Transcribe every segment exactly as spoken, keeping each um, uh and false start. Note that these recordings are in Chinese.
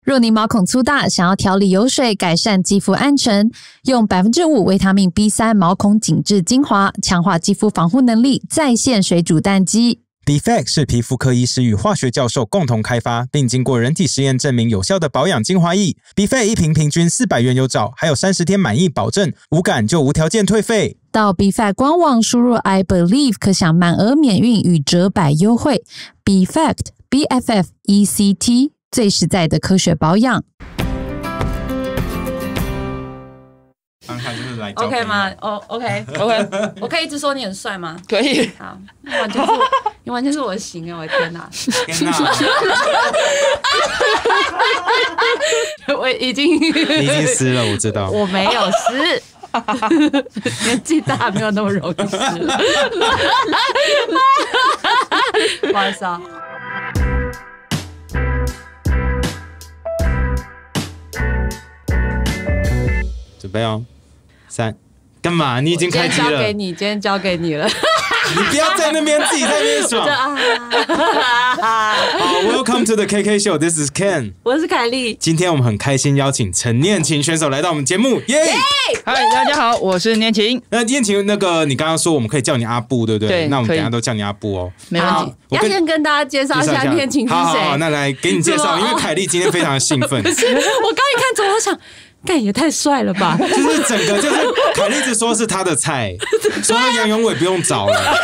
若你毛孔粗大，想要调理油水，改善肌肤暗沉，用 百分之五 维他命 B 三 毛孔紧致精华，强化肌肤防护能力，再现水煮蛋鸡。 B F A C 是皮肤科医师与化学教授共同开发，并经过人体实验证明有效的保养精华液。B F A C 一瓶平均四百元有找，还有三十天满意保证，无感就无条件退费。 到 B F A C 官网输入 I believe 可享满额免运与折百优惠。B F A C B F F E C T 最实在的科学保养。 刚才就是来 OK 吗？哦 ，OK OK， 我可以一直说你很帅吗？ 可以。 好，你完全是我，你完全是我的型哎！我的天哪！ 天哪！ 我已经你已经湿了，我知道。 我没有湿。年纪大没有那么容易湿。不好意思啊。 准备哦。三，干嘛？你已经开机了。 今天交给你，今天交给你了。 你不要在那边自己在那边爽。好 ，Welcome to the K K Show. This is Ken. 我是凯莉。 今天我们很开心邀请陈念琴选手来到我们节目，耶！ 嗨，大家好，我是念琴。 那念琴，那个你刚刚说我们可以叫你阿布，对不对？ 对， 那我们等一下都叫你阿布哦。 没问题。 要先跟大家介绍一下念琴是谁。 好好好，那来给你介绍，因为凯莉今天非常的兴奋。 不是，我刚一看走，我想。干也太帅了吧！ 就是整个就是凯莉子说是他的菜，说杨永伟不用找了。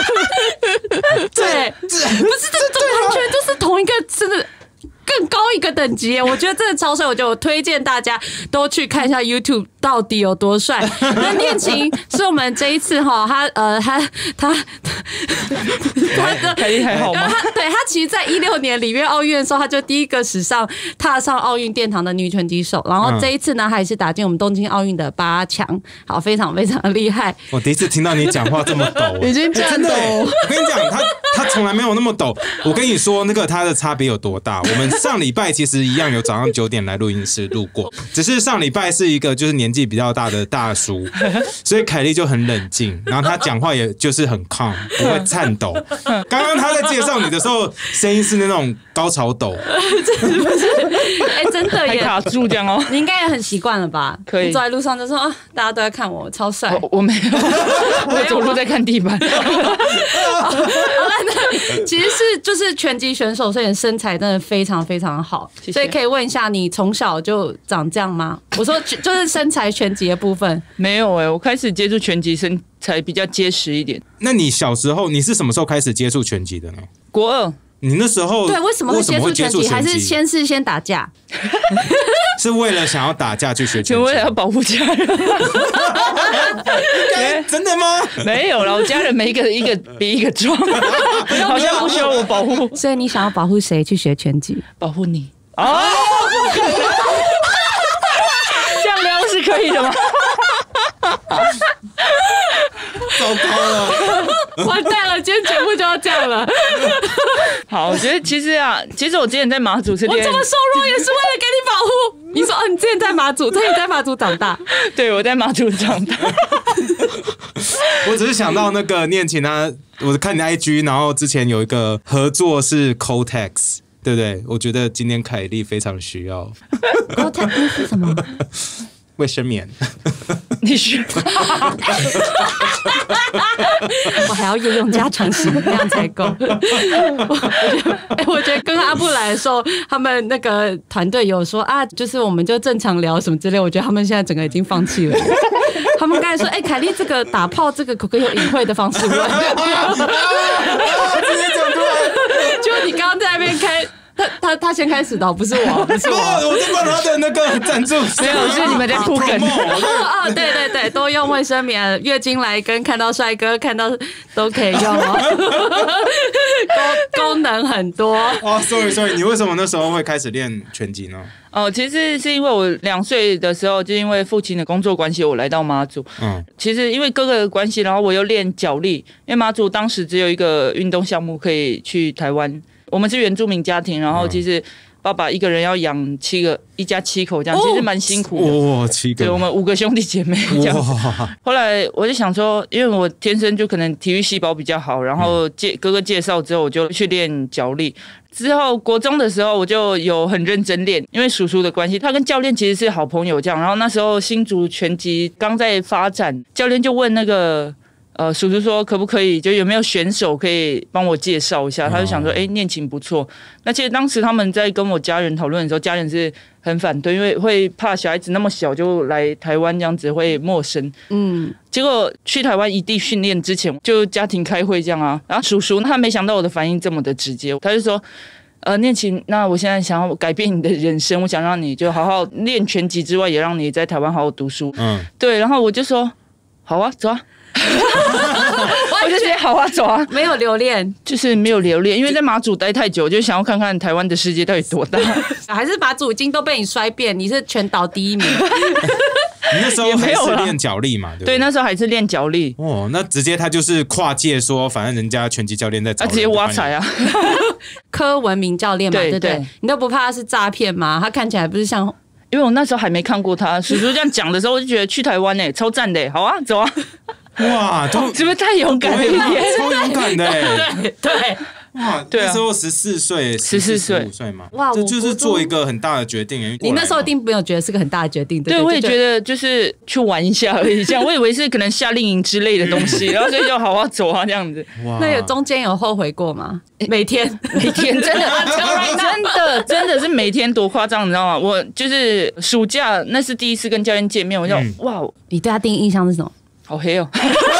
对，不是这完全就是同一个，真的更高一个等级耶！我觉得真的超帅，我就推荐大家都去看一下 YouTube 到底有多帅。那念琴是我们这一次哈，他呃他他他的凯莉还好吗？ 他对他其实，在一六年里约奥运的时候，他就第一个史上踏上奥运殿堂的女拳击手。然后这一次呢，还是打进我们东京奥运的八强，好，非常非常厉害。 我第一次听到你讲话这么抖， 已经真的。我跟你讲，他他从来没有那么抖。我跟你说，那个他的差别有多大？我们上礼拜其实一样有早上九点来录音室录过，只是上礼拜是一个就是年纪比较大的大叔，所以凯莉就很冷静，然后他讲话也就是很 calm， 不会颤抖。刚刚他在介绍你的时候，声音是那种高潮抖， 不是？哎、欸，真的耶， 还卡住这样哦。 你应该也很习惯了吧？ 可以， 你走在路上就说啊，大家都在看我，超帅。 我, 我没有，我走路在看地板。 好了，那其实是就是拳击选手，所以身材真的非常非常好。 谢谢。 所以可以问一下，你从小就长这样吗？我说就是身材拳击的部分。 没有哎、欸，我开始接触拳击身材比较结实一点。 那你小时候你是什么时候开始接触拳击的呢？ 国二。 你那时候对为什么会接触拳击？还是先是先打架？ 是为了想要打架去学拳击？ 为了要保护家人。 真的吗？ 没有啦，我家人每一个一个比一个壮，好像不需要我保护。 所以你想要保护谁去学拳击？ 保护你。哦，这样聊是可以的吗？ 糟糕了， 完蛋了！今天节目就要这样了。 好，我觉得其实啊，其实我之前在马祖是练， 我这么瘦弱也是为了给你保护。你说哦，你之前在马祖，所以你在马祖长大。 对，我在马祖长大。 我只是想到那个念琴啊，我看你的 I G， 然后之前有一个合作是 Kotex， 对不对？我觉得今天凯莉非常需要。 Kotex 是什么？ 卫生棉。 你需要我还要夜用加长型，那样才够。我觉得，哎、欸，我觉得跟阿布来的时候，他们那个团队有说啊，就是我们就正常聊什么之类。我觉得他们现在整个已经放弃了。他们刚才说，哎、欸，凯莉这个打炮这个可不可以用隐晦的方式问？直接讲出来。 就你刚刚在那边开。他他他先开始的，不是我，不是我， 我在帮他的那个赞助， 没有，是你们在铺梗。 哦，对对对，都用卫生棉，月经来跟看到帅哥看到都可以用哦，功功能很多。 哦 ，sorry sorry， 你为什么那时候会开始练拳击呢？ 哦，其实是因为我两岁的时候，就因为父亲的工作关系，我来到马祖。嗯，其实因为哥哥的关系，然后我又练脚力，因为马祖当时只有一个运动项目可以去台湾。我们是原住民家庭，然后其实爸爸一个人要养七个，一家七口这样，其实蛮辛苦的。 哇、哦，七个， 对我们五个兄弟姐妹这样子。后来我就想说，因为我天生就可能体育细胞比较好，然后介哥哥介绍之后，我就去练脚力。之后国中的时候，我就有很认真练，因为叔叔的关系，他跟教练其实是好朋友这样。然后那时候新竹拳击刚在发展，教练就问那个呃叔叔说，可不可以就有没有选手可以帮我介绍一下？他就想说，哎、欸，练琴不错。那其实当时他们在跟我家人讨论的时候，家人是很反对，因为会怕小孩子那么小就来台湾这样子会陌生。嗯，结果去台湾异地训练之前，就家庭开会这样啊。然后叔叔他没想到我的反应这么的直接，他就说。呃，念琴，那我现在想要改变你的人生，我想让你就好好练拳击之外，也让你在台湾好好读书。嗯，对，然后我就说，好啊，走啊。我就直接好啊，走啊， 没有留恋， 就是没有留恋，因为在马祖待太久，就想要看看台湾的世界到底多大。 还是马祖已经都被你摔遍，你是全岛第一名。 你那时候还是练脚力嘛？ 对, 对，那时候还是练脚力。 哦，那直接他就是跨界说，反正人家拳击教练在找人， 啊，直接挖财啊！ 柯文明教练嘛，对不 对, 对？你都不怕他是诈骗吗？他看起来不是像…… 因为我那时候还没看过他，叔叔这样讲的时候，我就觉得去台湾哎，超赞的，好啊，走啊！ 哇，都是不是太勇敢了一点？ 超勇敢的， 对对。 哇，对、啊，那时候十四岁，十四岁，十五岁嘛，哇，这就是做一个很大的决定。 你那时候一定没有觉得是个很大的决定，对？ 对，我也觉得就是去玩一下而已，这样我以为是可能夏令营之类的东西，然后所以就好好走啊这样子。 那有中间有后悔过吗？每天每天真的真的真的是每天多夸张，你知道吗？我就是暑假那是第一次跟教练见面，我就、嗯、哇， 你对他第一印象是什么？ 好黑哦。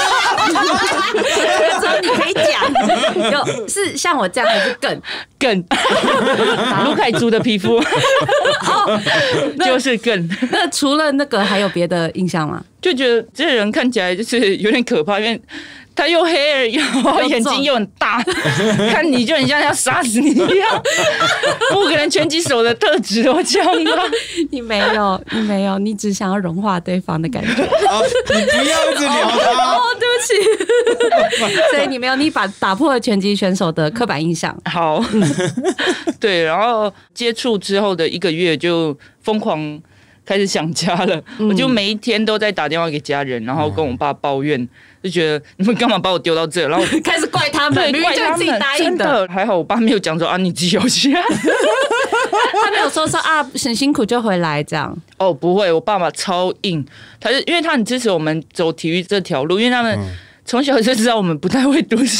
之后你可以讲，有是像我这样还是更更卢凯族的皮肤，哦、就是更。 那除了那个还有别的印象吗？ 就觉得这个人看起来就是有点可怕，因为他又黑，又眼睛又很大，看你就很像要杀死你一样。不可能拳击手的特质都这样吧？你没有，你没有，你只想要融化对方的感觉。 哦、你不要一直聊他。 哦，对不起。所以你没有，你把打破了拳击选手的刻板印象。 好，对，然后接触之后的一个月就疯狂开始想家了，嗯、我就每一天都在打电话给家人，然后跟我爸抱怨。就觉得你们干嘛把我丢到这，然后开始怪他们， 对，怪他们，自己答应的。真的还好，我爸没有讲说啊，你自己有去啊。 他没有说说啊，很辛苦就回来这样。 哦，不会，我爸爸超硬，他是因为他很支持我们走体育这条路，因为他们从小就知道我们不太会读书，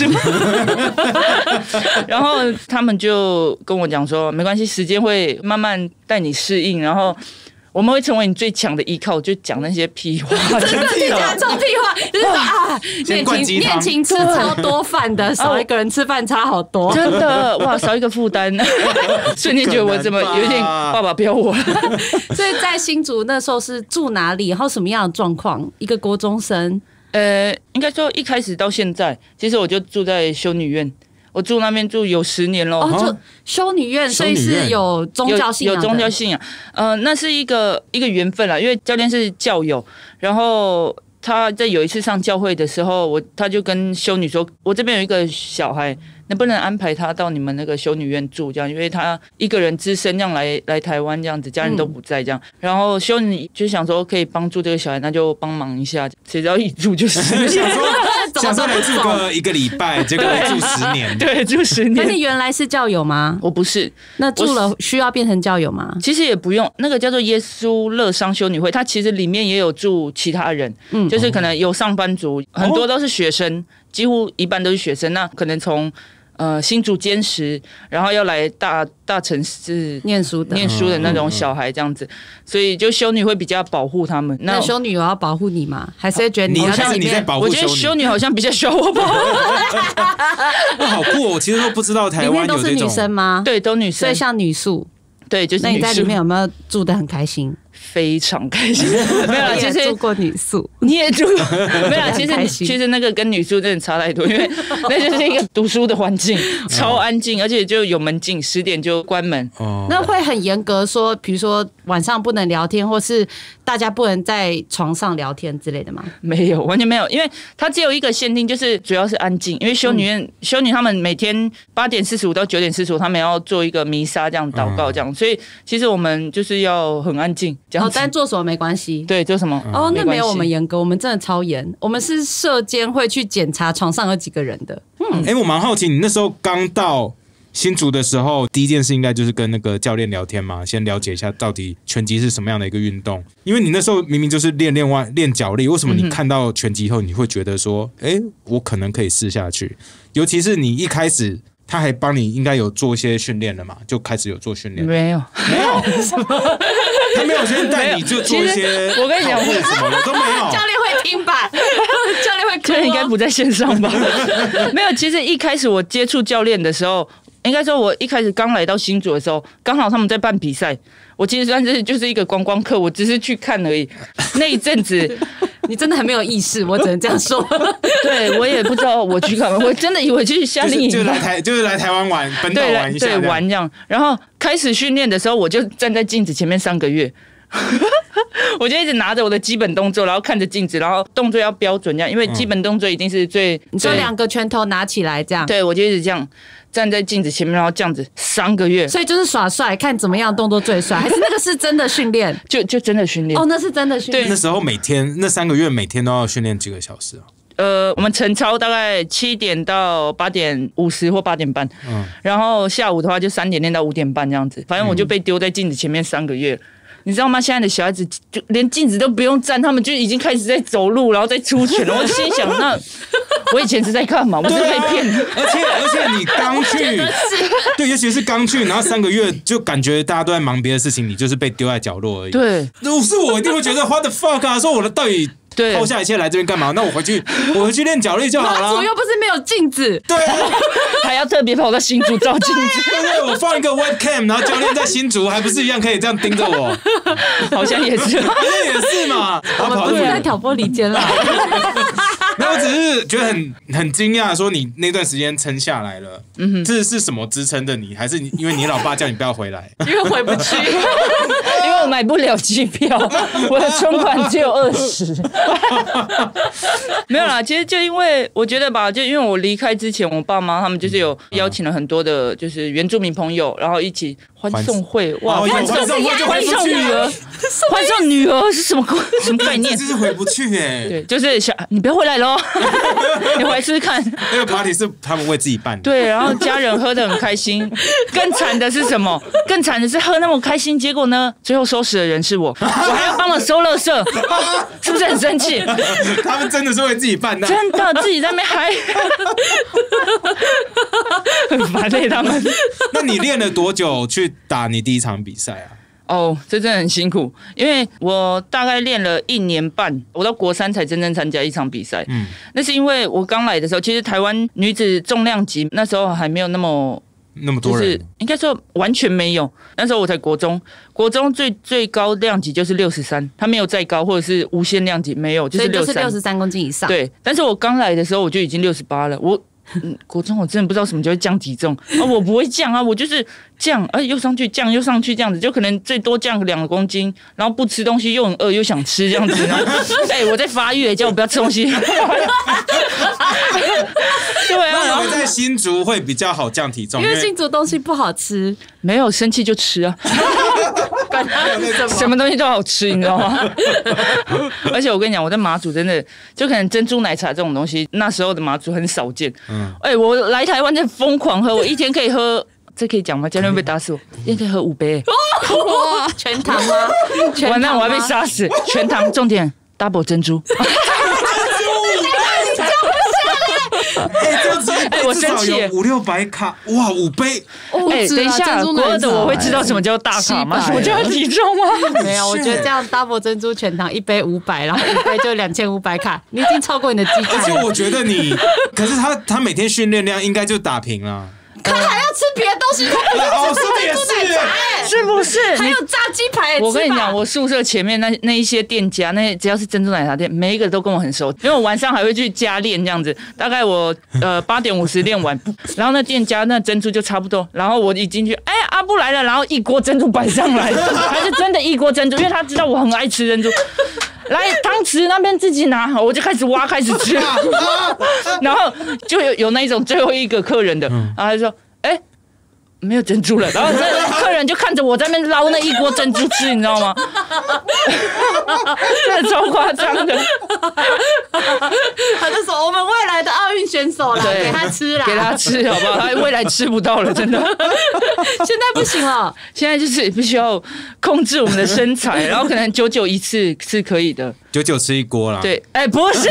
然后他们就跟我讲说，没关系，时间会慢慢带你适应，然后。我们会成为你最强的依靠，就讲那些屁话， 真的听起来超屁话，就是说啊，练琴练琴吃超多饭的，少一个人吃饭差好多， 真的哇，少一个负担，瞬间觉得我怎么有点爸爸不要我了。 所以在新竹那时候是住哪里，然后什么样的状况？一个国中生， 呃，应该说一开始到现在，其实我就住在修女院。我住那边住有十年了， 哦，就修女院，所以是有宗教信仰的， 有宗教信仰，呃，那是一个一个缘分啦，因为教练是教友，然后他在有一次上教会的时候，我他就跟修女说，我这边有一个小孩，能不能安排他到你们那个修女院住？这样，因为他一个人只身这样来来台湾这样子，家人都不在这样，嗯、然后修女就想说可以帮助这个小孩，那就帮忙一下，谁知道一住就是十年。 想说来住个一个礼拜，结果住十年， 对，住十年。 那你原来是教友吗？ 我不是。 那住了需要变成教友吗？ 其实也不用，那个叫做耶稣乐商修女会，它其实里面也有住其他人，嗯，就是可能有上班族，哦、很多都是学生，几乎一半都是学生。那可能从呃新竹坚实，然后要来大大城市念书的念书的那种小孩这样子，所以就修女会比较保护他们。 那, 那修女有要保护你吗？还是觉得你好像你在保护修女？ 我觉得修女好像比较需要我保护。 哇，好酷哦！我其实都不知道台湾有这种。 里面都是女生吗？ 对，都女生， 所以像女宿。 对，就是那你在里面有没有住得很开心？ 非常开心。没有啦，其实做过女宿， 你也住没有啦，其实很开心其实那个跟女宿真的差太多，因为那就是一个读书的环境，超安静，而且就有门禁，十点就关门。 哦， 那会很严格说，比如说晚上不能聊天，或是大家不能在床上聊天之类的吗？ 没有，完全没有，因为它只有一个限定，就是主要是安静。因为修女院、嗯、修女他们每天八点四十五到九点四十五，他们要做一个弥撒，这样祷告这样，嗯、所以其实我们就是要很安静，这样子。 哦，但做什么没关系。 对，做什么？ 哦，那没有我们严格，我们真的超严。我们是舍监会去检查床上有几个人的。 嗯，哎、欸，我蛮好奇，你那时候刚到新竹的时候，第一件事应该就是跟那个教练聊天嘛，先了解一下到底拳击是什么样的一个运动。因为你那时候明明就是练练腕练脚力，为什么你看到拳击以后，你会觉得说，哎、欸，我可能可以试下去？尤其是你一开始。他还帮你应该有做一些训练了嘛？就开始有做训练？ 没有， 没有，他没有先带你就做一些。 我跟你讲， 什么的都没有。 教练会听吧？教练会哭、哦， 应该不在线上吧？没有，其实一开始我接触教练的时候，应该说我一开始刚来到新竹的时候，刚好他们在办比赛，我其实算是就是一个观光客，我只是去看而已。那一阵子。 你真的很没有意识，我只能这样说。 对，我也不知道我去干嘛，我真的以为去夏令营， 就来台就是来台湾玩，本岛玩一下， 对，玩这样。然后开始训练的时候，我就站在镜子前面三个月，我就一直拿着我的基本动作，然后看着镜子，然后动作要标准这样，因为基本动作一定是最， 你说两个拳头拿起来这样， 对，我就一直这样。站在镜子前面，然后这样子三个月， 所以就是耍帅，看怎么样动作最帅，还是那个是真的训练？ 就就真的训练哦，那是真的训练。 对，那时候每天那三个月每天都要训练几个小时啊？ 呃，我们晨操大概七点到八点五十或八点半，嗯，然后下午的话就三点练到五点半这样子，反正我就被丢在镜子前面三个月。嗯，你知道吗？现在的小孩子就连镜子都不用站，他们就已经开始在走路，然后在出拳了。我心想，那我以前是在干嘛？我是被骗的。 而且而且你刚去，对，尤其是刚去，然后三个月就感觉大家都在忙别的事情，你就是被丢在角落而已。 对， 如果是我一定会觉得 what the fuck 啊，说我的到底。抛下一切来这边干嘛？那我回去，我回去练脚力就好了。 马祖又不是没有镜子， 对啊， 还要特别跑到新竹照镜子。 对对，我放一个 webcam， 然后教练在新竹，还不是一样可以这样盯着我？ 好像也是， 好像也是嘛。 我们不是在挑拨离间啦。 没有，我只是觉得很很惊讶，说你那段时间撑下来了，嗯哼，这是什么支撑的你？还是因为你老爸叫你不要回来？ 因为回不去， 因为我买不了机票，我的存款只有二十。没有啦，其实就因为我觉得吧，就因为我离开之前，我爸妈他们就是有邀请了很多的，就是原住民朋友，然后一起欢送会，哇， 欢送会就欢送女儿，欢送女儿是什么什么概念？ 就是回不去哎， 对，就是小你不要回来喽，你回来试试看。 那个 party 是他们为自己办的， 对，然后家人喝得很开心。更惨的是什么？更惨的是喝那么开心，结果呢，最后收拾的人是我，我还要帮忙收垃圾，是不是很生气？ 他们真的是为自己办的， 真的自己在那边嗨，很烦累他们。 那你练了多久去打你第一场比赛啊？ 哦，这真的很辛苦，因为我大概练了一年半，我到国三才真正参加一场比赛。嗯，那是因为我刚来的时候，其实台湾女子重量级那时候还没有那么。 那么多人， 就是应该说完全没有。那时候我才国中，国中最最高量级就是六十三，他没有再高或者是无限量级没有，就是六十三， 六十三公斤以上。 对，但是我刚来的时候我就已经六十八了，我。嗯，国中我真的不知道什么叫降体重啊，我不会降啊，我就是降，哎、啊，又上去降，又上去这样子，就可能最多降两公斤，然后不吃东西又很饿又想吃这样子，然后哎、欸，我在发育，叫我不要吃东西。对啊， 然后在新竹会比较好降体重， 因为新竹东西不好吃， 没有生气就吃啊，什么东西都好吃，你知道吗？而且我跟你讲，我在马祖真的就可能珍珠奶茶这种东西，那时候的马祖很少见。嗯，哎、欸，我来台湾就疯狂喝，我一天可以喝，这可以讲吗？教练会被打死我，一天可以喝五杯。 哇，全糖吗？全完蛋，我要被杀死！全糖，重点 double 珍珠。 哎，这样哎，我生气， 五六百卡，哇，五杯。 哎，等一下，国二的我会知道什么叫大卡吗？我就要体重吗？ 没有，我觉得这样 double 珍珠全糖一杯五百，然后一杯就两千五百卡，你已经超过你的基础。 而且我觉得你，可是他他每天训练量应该就打平了。 他还要吃别的东西， 哦，说的也是， 是不是？ 还有炸鸡排。 我跟你讲，我宿舍前面那那一些店家，那只要是珍珠奶茶店，每一个都跟我很熟，因为我晚上还会去加练这样子。大概我呃八点五十练完，然后那店家那珍珠就差不多，然后我一进去，哎，阿布来了，然后一锅珍珠摆上来，还是真的一锅珍珠，因为他知道我很爱吃珍珠。来，汤匙那边自己拿，我就开始挖，开始吃，然后就有有那一种最后一个客人的，然后他就说，哎。没有珍珠了，然后那客人就看着我在那边捞那一锅珍珠吃，你知道吗？真的超夸张的。 他就说我们未来的奥运选手啦，给他吃啦， 给他吃好不好？他未来吃不到了，真的。 现在不行了， 现在就是必须要控制我们的身材，然后可能久久一次是可以的， 久久吃一锅啦。 对，哎，不是。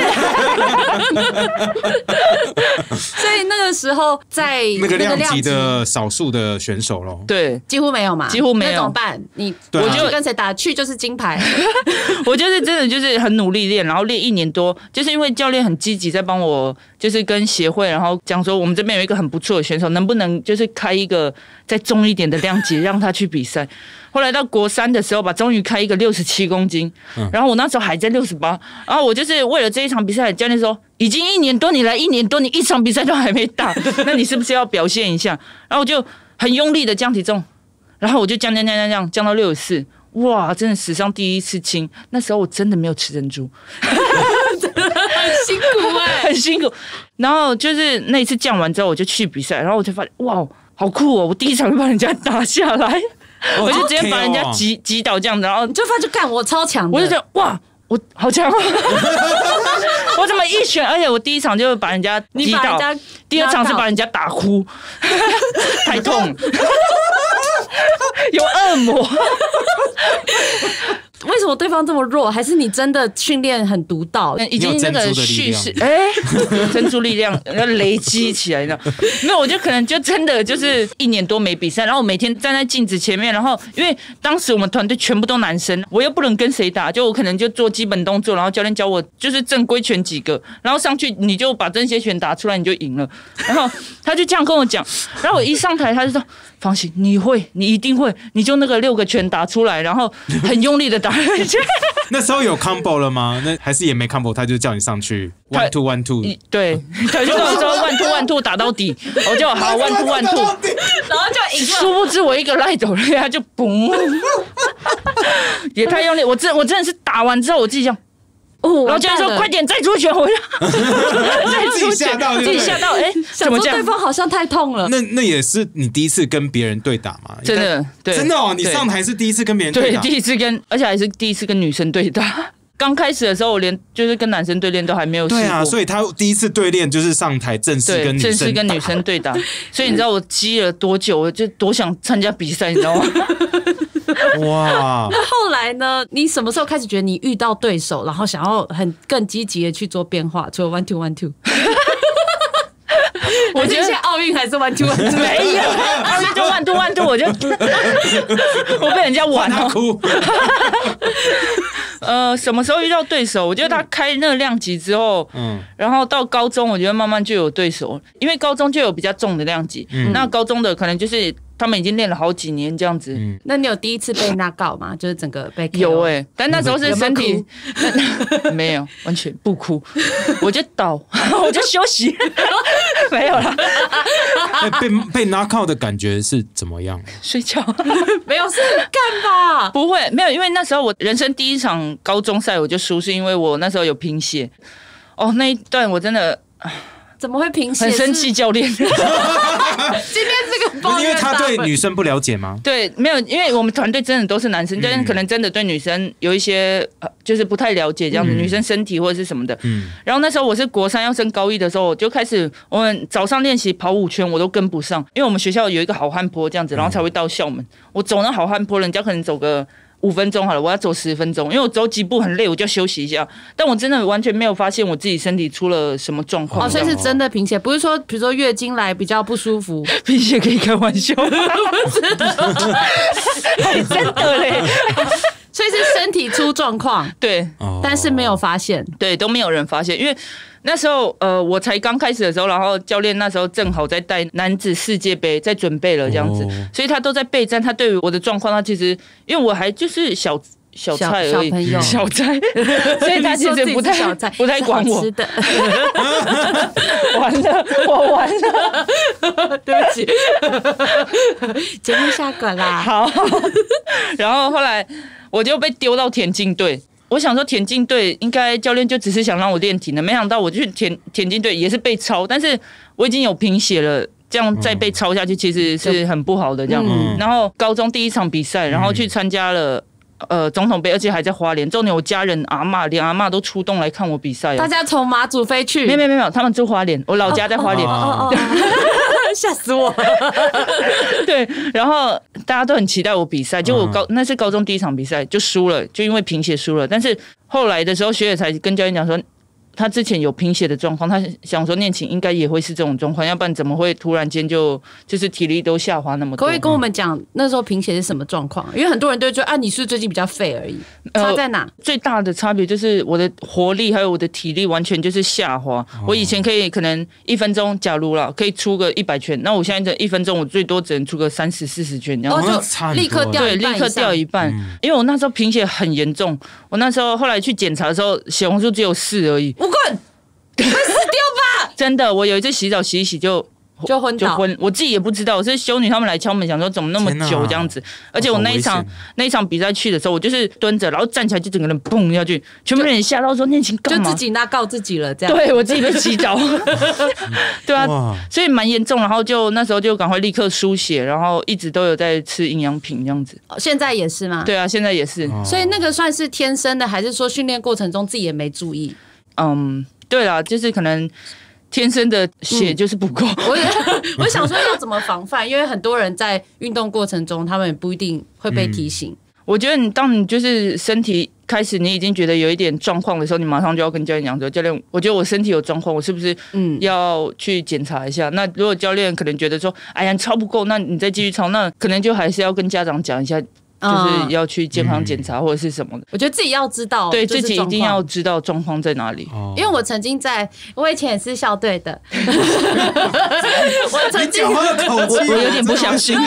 所以那个时候在那个量级的少数的选手咯， 对， 几乎没有嘛， 几乎没有， 那怎么办？你对、啊、 我就跟谁打去就是金牌。 我就是真的就是很努力练，然后练一年多，就是因为教练很积极在帮我，就是跟协会，然后讲说我们这边有一个很不错的选手，能不能就是开一个再重一点的量级让他去比赛。后来到国三的时候吧，终于开一个六十七公斤，然后我那时候还在六十八，然后我就是为了这一场比赛，教练说已经一年多，你来一年多，你一场比赛都还没打，那你是不是要表现一下？然后我就很用力的降体重，然后我就降降降降降降到六十四，哇，真的史上第一次轻。那时候我真的没有吃珍珠， 真的很辛苦哎、欸， 很辛苦。然后就是那一次降完之后，我就去比赛，然后我就发现哇，好酷哦！我第一场就把人家打下来。我就直接把人家击击倒这样子，然后你就发现干我超强的， 我就觉得哇，我好强！我怎么一拳？而且我第一场就把人家击倒，第二场是把人家打哭，太痛，有恶魔。 为什么对方这么弱？还是你真的训练很独到？ 已经那个蓄势，哎，珍珠力量要累积起来的。没有，我就可能就真的就是一年多没比赛，然后我每天站在镜子前面，然后因为当时我们团队全部都男生，我又不能跟谁打，就我可能就做基本动作，然后教练教我就是正规拳几个，然后上去你就把正些拳打出来，你就赢了。然后他就这样跟我讲，然后我一上台他就说。放心，你会，你一定会，你就那个六个拳打出来，然后很用力的打人家。 那时候有 combo 了吗？那还是也没 combo， 他就叫你上去 one two one two。 对，他就跟我说 one two one two 打到底，我就好 one two one two， 然后就赢了。 殊不知我一个赖斗，人家就嘣，也太用力。我真我真的是打完之后我自己这样。然后教练说：“快点，再出拳回来，再出拳，自己吓到，哎， 怎么这样？对方好像太痛了。 那那也是你第一次跟别人对打吗？ 真的，对， 真的哦，你上台是第一次跟别人对打， 对，第一次跟，而且还是第一次跟女生对打。刚开始的时候，我连就是跟男生对练都还没有试过。 对啊，所以他第一次对练就是上台正式跟女生正式跟女生对打。所以你知道我积了多久？我就多想参加比赛，你知道吗？” 哇！ 那后来呢？你什么时候开始觉得你遇到对手，然后想要很更积极的去做变化？除了 one two one two， 我觉得现在奥运还是 one two one two， 没有奥运就 one two one two， 我就我被人家玩了。呃，什么时候遇到对手？我觉得他开那个量级之后，嗯，然后到高中，我觉得慢慢就有对手，因为高中就有比较重的量级，嗯，那高中的可能就是。他们已经练了好几年这样子，嗯， 那你有第一次被knock out吗？就是整个被 K O？ 有哎、欸，但那时候是身体有没有完全不哭，我就倒，我就休息，没有啦。 被被 knock out 的感觉是怎么样？ 睡觉没有是干吧？ 不会，没有，因为那时候我人生第一场高中赛我就输，是因为我那时候有贫血。哦，那一段我真的。 怎么会贫血？ 很生气，教练。今天这个抱怨， 因为他对女生不了解吗？ 对，没有，因为我们团队真的都是男生，教练可能真的对女生有一些呃，就是不太了解这样子，嗯、女生身体或者是什么的。嗯。然后那时候我是国三要升高一的时候，我就开始我们早上练习跑五圈，我都跟不上，因为我们学校有一个好汉坡这样子，然后才会到校门。嗯、我走那好汉坡，人家可能走个。五分钟好了，我要走十分钟，因为我走几步很累，我就要休息一下。但我真的完全没有发现我自己身体出了什么状况。 哦，所以是真的贫血，不是说比如说月经来比较不舒服， 贫血可以开玩笑，不是的，真的嘞。 所以是身体出状况， 对， 但是没有发现， 对，都没有人发现，因为那时候呃，我才刚开始的时候，然后教练那时候正好在带男子世界杯，在准备了这样子，哦、所以他都在备战。他对于我的状况，他其实因为我还就是小。小菜而已， 小朋友小菜，所以他其实不太不太管我。 吃的， 完了，我完了， 对不起，节目下馆啦。 好，然后后来我就被丢到田径队。我想说田径队应该教练就只是想让我练体能，没想到我去田田径队也是被超，但是我已经有贫血了。这样再被超下去，其实是很不好的。这样，嗯、然后高中第一场比赛，然后去参加了。呃，总统杯，而且还在花莲。重点，我家人阿嬷连阿嬷都出动来看我比赛。 大家从马祖飞去？ 没有没有没有，他们住花莲，我老家在花莲。 哦哦哦，吓死我！ 对，然后大家都很期待我比赛，结果我高那是高中第一场比赛就输了，就因为贫血输了。但是后来的时候，学姐才跟教练讲说。他之前有贫血的状况，他想说念琴应该也会是这种状况，要不然怎么会突然间就就是体力都下滑那么多？ 可不可以跟我们讲那时候贫血是什么状况？因为很多人都会觉得啊，你是最近比较废而已，差在哪？ 呃、最大的差别就是我的活力还有我的体力完全就是下滑。哦、我以前可以可能一分钟，假如啦可以出个一百圈，那我现在的一分钟我最多只能出个三十四十圈，然后就立刻掉对，立刻掉一半。嗯、因为我那时候贫血很严重，我那时候后来去检查的时候，血红素只有四而已。 我滚！会死掉吧！ 真的，我有一次洗澡洗一洗就就昏倒， 就昏，我自己也不知道，是修女他们来敲门，想说怎么那么久这样子。而且我那一场那一场比赛去的时候，我就是蹲着，然后站起来就整个人蹦下去，全部人吓到说念琴干嘛？ 就自己那告自己了，这样。 对我自己被击倒，对啊，所以蛮严重。然后就那时候就赶快立刻输血，然后一直都有在吃营养品这样子。 现在也是吗？ 对啊，现在也是。 所以那个算是天生的，还是说训练过程中自己也没注意？ 嗯。对啦，就是可能天生的血就是不够。嗯、 我我想说要怎么防范，因为很多人在运动过程中，他们不一定会被提醒。嗯、 我觉得你当你就是身体开始你已经觉得有一点状况的时候，你马上就要跟教练讲说，教练，我觉得我身体有状况，我是不是嗯要去检查一下？嗯、那如果教练可能觉得说，哎呀，你超不够，那你再继续超，那可能就还是要跟家长讲一下。就是要去健康检查或者是什么的， 我觉得自己要知道， 对自己一定要知道状况在哪里。 因为我曾经在，我以前也是校队的，我曾经我我有点不相信。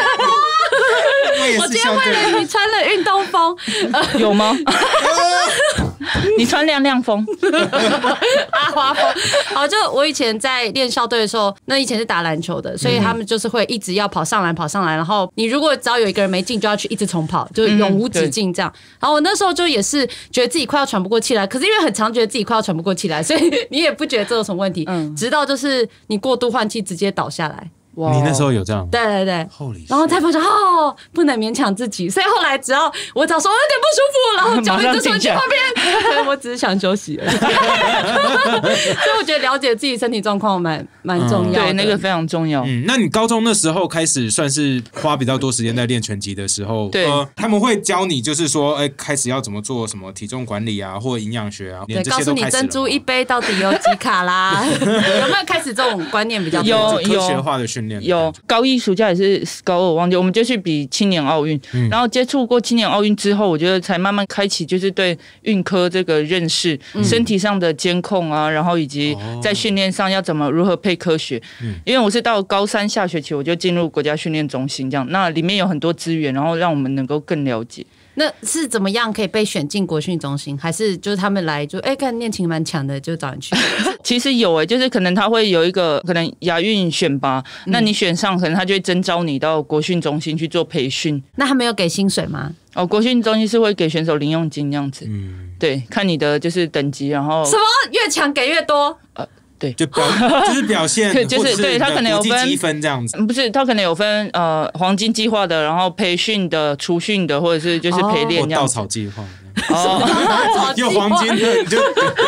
我今天为了你穿了运动风， 有吗？你穿亮亮风， 阿花风。好，就我以前在练校队的时候，那以前是打篮球的，所以他们就是会一直要跑上篮，跑上篮。然后你如果只要有一个人没进，就要去一直重跑，就永无止境这样。嗯、然后我那时候就也是觉得自己快要喘不过气来，可是因为很常觉得自己快要喘不过气来，所以你也不觉得这有什么问题。嗯、直到就是你过度换气，直接倒下来。 你那时候有这样？ 对对对，然后才发现哦，不能勉强自己，所以后来只要我只要说我有点不舒服，然后教练就说去旁边，对，我只是想休息而已。所以我觉得了解自己身体状况蛮蛮重要的、 嗯，对，那个非常重要。 嗯，那你高中那时候开始算是花比较多时间在练拳击的时候， 对、呃， 他们会教你就是说，哎、欸，开始要怎么做什么体重管理啊，或营养学啊， 对，告诉你珍珠一杯到底有几卡啦，有没有开始这种观念比较多？ 有科学化的训练。 有高一暑假也是高二，我忘记我们就去比青年奥运，嗯、然后接触过青年奥运之后，我觉得才慢慢开启就是对运科这个认识，嗯、身体上的监控啊，然后以及在训练上要怎么如何配科学。嗯、因为我是到高三下学期我就进入国家训练中心，这样那里面有很多资源，然后让我们能够更了解。 那是怎么样可以被选进国训中心？还是就是他们来就哎看练琴蛮强的，就找你去？ 其实有哎、欸，就是可能他会有一个可能亚运选拔，嗯、那你选上，可能他就会征召你到国训中心去做培训。 那他们有给薪水吗？ 哦，国训中心是会给选手零用金这样子。嗯，对，看你的就是等级，然后什么越强给越多。呃对， 就表就是表现， 就是对他可能有分积分这样子， 不是他可能有分呃黄金计划的，然后培训的、初训的，或者是就是陪练这样子。 稻草计划。 哦， 有黄金的你就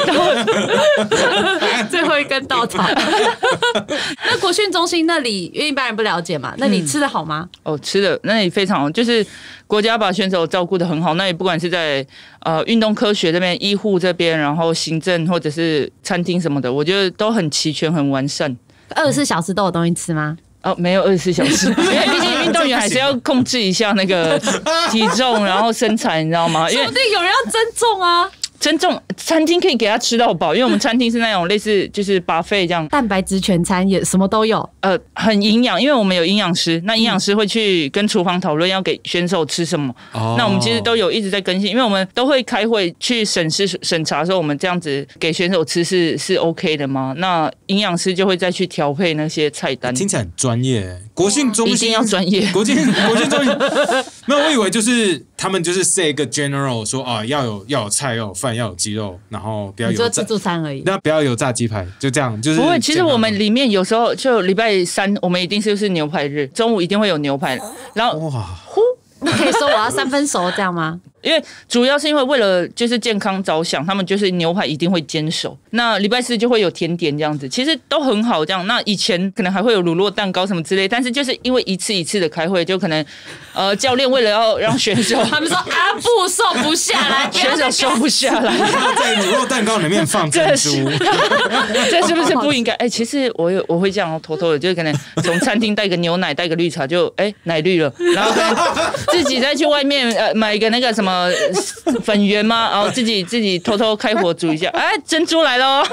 最后一根稻草。那国训中心那里，因为一般人不了解嘛，那里吃的好吗？ 哦，吃的那里非常好，就是国家把选手照顾得很好。那里不管是在呃运动科学这边、医护这边，然后行政或者是餐厅什么的，我觉得都很齐全、很完善。 二十四小时都有东西吃吗？ 哦，没有二十四小时，因为毕竟运动员还是要控制一下那个体重，然后身材，你知道吗？ 说不定有人要增重啊。 称重餐厅可以给他吃到饱，因为我们餐厅是那种类似就是 buffet 这样， 蛋白质全餐也什么都有， 呃，很营养，因为我们有营养师，那营养师会去跟厨房讨论要给选手吃什么。哦、那我们其实都有一直在更新，因为我们都会开会去审视审查说我们这样子给选手吃是是 OK 的吗？那营养师就会再去调配那些菜单。 听起来很专业，国训中心一定要专业， 国训国训中心。没有，我以为就是他们就是 say 一个 general 说啊，要有要有菜，要有饭，要有鸡肉，然后不要有你做自助餐而已， 那不要有炸鸡排，就这样，就是不会。其实我们里面有时候就礼拜三，我们一定是是牛排日，中午一定会有牛排，然后哇， 呼，那可以说我要三分熟这样吗？ 因为主要是因为为了就是健康着想，他们就是牛排一定会煎熟。那礼拜四就会有甜点这样子，其实都很好这样。那以前可能还会有乳酪蛋糕什么之类，但是就是因为一次一次的开会，就可能呃教练为了要让选手， 他们说阿布瘦不下来， 选手瘦不下来， 在乳酪蛋糕里面放珍珠， 这是不是不应该？哎、欸，其实我有我会这样偷偷的，就是可能从餐厅带个牛奶，带个绿茶就，就、欸、哎奶绿了，然后自己再去外面呃买一个那个什么。呃，粉圆吗？然后自己自己偷偷开火煮一下，哎，珍珠来了，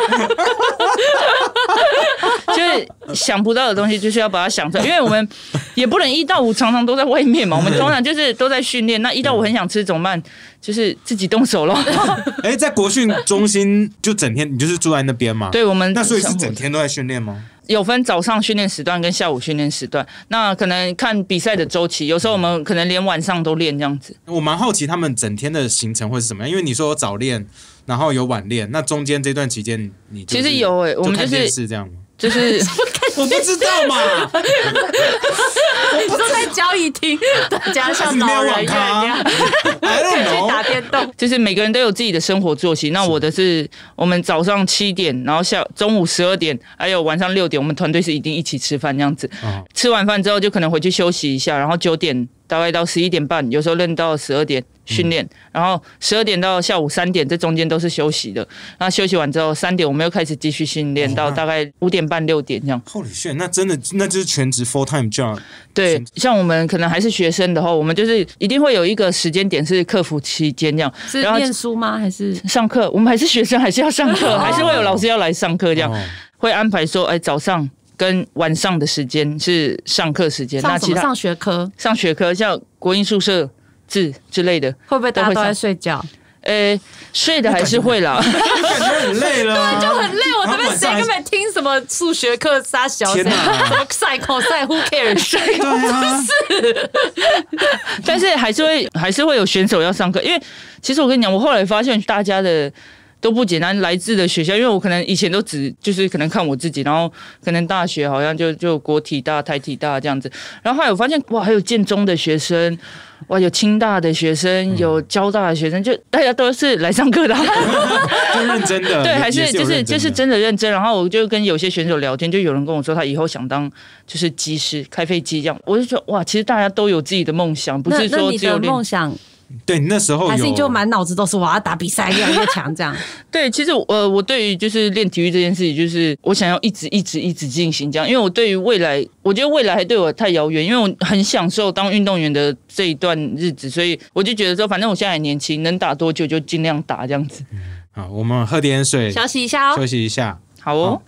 就是想不到的东西，就是要把它想出来，因为我们也不能一到五常常都在外面嘛，我们通常就是都在训练。那一到五很想吃怎么办？就是自己动手咯。 哎，在国训中心就整天，你就是住在那边吗？ 对，我们那所以是整天都在训练吗？ 有分早上训练时段跟下午训练时段，那可能看比赛的周期，有时候我们可能连晚上都练这样子。 我蛮好奇他们整天的行程会是什么样，因为你说有早练，然后有晚练，那中间这段期间你、就是、 其实有哎、欸，我们就是是这样吗？ 就是我不知道嘛， 我不是在交易厅，大家像老人院一样去打电动， 就是每个人都有自己的生活作息。那我的是我们早上七点，然后下中午十二点，还有晚上六点，我们团队是一定一起吃饭这样子。哦、吃完饭之后就可能回去休息一下，然后九点大概到十一点半，有时候练到十二点训练，嗯、然后十二点到下午三点，这中间都是休息的。那休息完之后，三点我们又开始继续训练，到大概五点半六点这样。 Holy shit， 那真的那就是全职 full time job。 对，像我们可能还是学生的话，我们就是一定会有一个时间点是课服期间这样。 是念书吗？还是上课？我们还是学生，还是要上课，还是会有老师要来上课这样，哦、会安排说，哎，早上跟晚上的时间是上课时间。 上什么？上学科？ 上学科，像国英数社字之类的， 会不会大家都在睡觉？ 呃，睡的还是会啦， 感觉很累了、啊， 对，就很累。我这边谁根本听什么数学课杀小谁，什么赛口赛 ，Who cares？ 对啊， 是，但是还是会还是会有选手要上课，因为其实我跟你讲，我后来发现大家的都不简单，来自的学校，因为我可能以前都只就是可能看我自己，然后可能大学好像就就国体大、台体大这样子，然后后来我发现哇，还有建中的学生。哇，有清大的学生，有交大的学生，就大家都是来上课的， 就认真的， 对，还是就是就是真的认真。然后我就跟有些选手聊天，就有人跟我说他以后想当就是机师，开飞机这样。我就觉得哇，其实大家都有自己的梦想，不是说只有梦想。 对，你那时候有还是你就满脑子都是我要打比赛，越来越强这样。 对，其实呃，我对于就是练体育这件事情，就是我想要一直一直一直进行这样，因为我对于未来，我觉得未来还对我太遥远，因为我很享受当运动员的这一段日子，所以我就觉得说，反正我现在还年轻，能打多久就尽量打这样子。 嗯、好，我们喝点水， 休息一下哦， 休息一下。 好哦。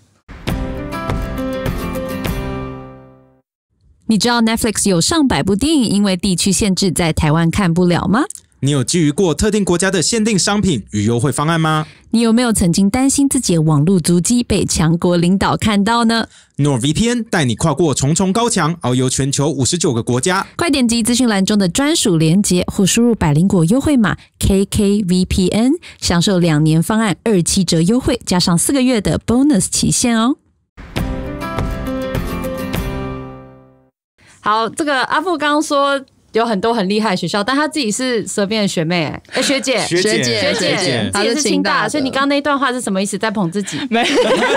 你知道 Netflix 有上百部电影因为地区限制在台湾看不了吗？ 你有觊觎过特定国家的限定商品与优惠方案吗？ 你有没有曾经担心自己的网络足迹被强国领导看到呢？ NordVPN 带你跨过重重高墙，遨游全球五十九个国家。 快点击资讯栏中的专属连结，或输入百灵果优惠码 K K V P N， 享受两年方案二七折优惠，加上四个月的 bonus 期限哦。 好，这个阿布刚刚说有很多很厉害的学校，但他自己是舌边的学妹、欸，哎、欸，学姐， 学姐， 学姐，姐自己是清大，所以你刚刚那一段话是什么意思？在捧自己？ 没，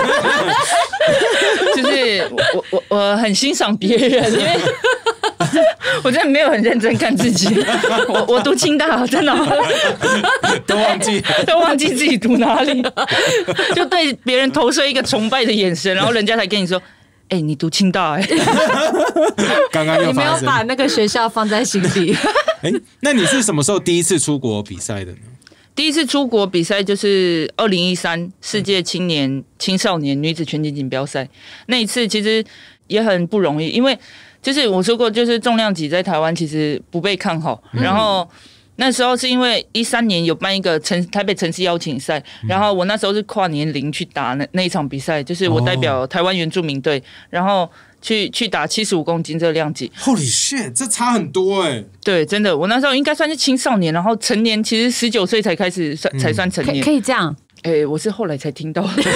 就是我我我很欣赏别人，因为我真的没有很认真看自己。我我读清大，真的都忘记都忘记自己读哪里，就对别人投射一个崇拜的眼神，然后人家才跟你说。哎、欸，你读清大哎、欸， 刚刚又你没有把那个学校放在心里。 哎、欸，那你是什么时候第一次出国比赛的呢？ 第一次出国比赛就是二零一三世界青年青少年女子拳击锦标赛，那一次其实也很不容易，因为就是我说过，就是重量级在台湾其实不被看好，嗯、然后那时候是因为一三年有办一个城台北城市邀请赛，然后我那时候是跨年龄去打那那一场比赛，就是我代表台湾原住民队，然后去去打七十五公斤这个量级。 Holy shit， 这差很多哎、欸！ 对，真的，我那时候应该算是青少年，然后成年其实十九岁才开始算、嗯、才算成年， 可以这样。 哎、欸，我是后来才听到的， 所以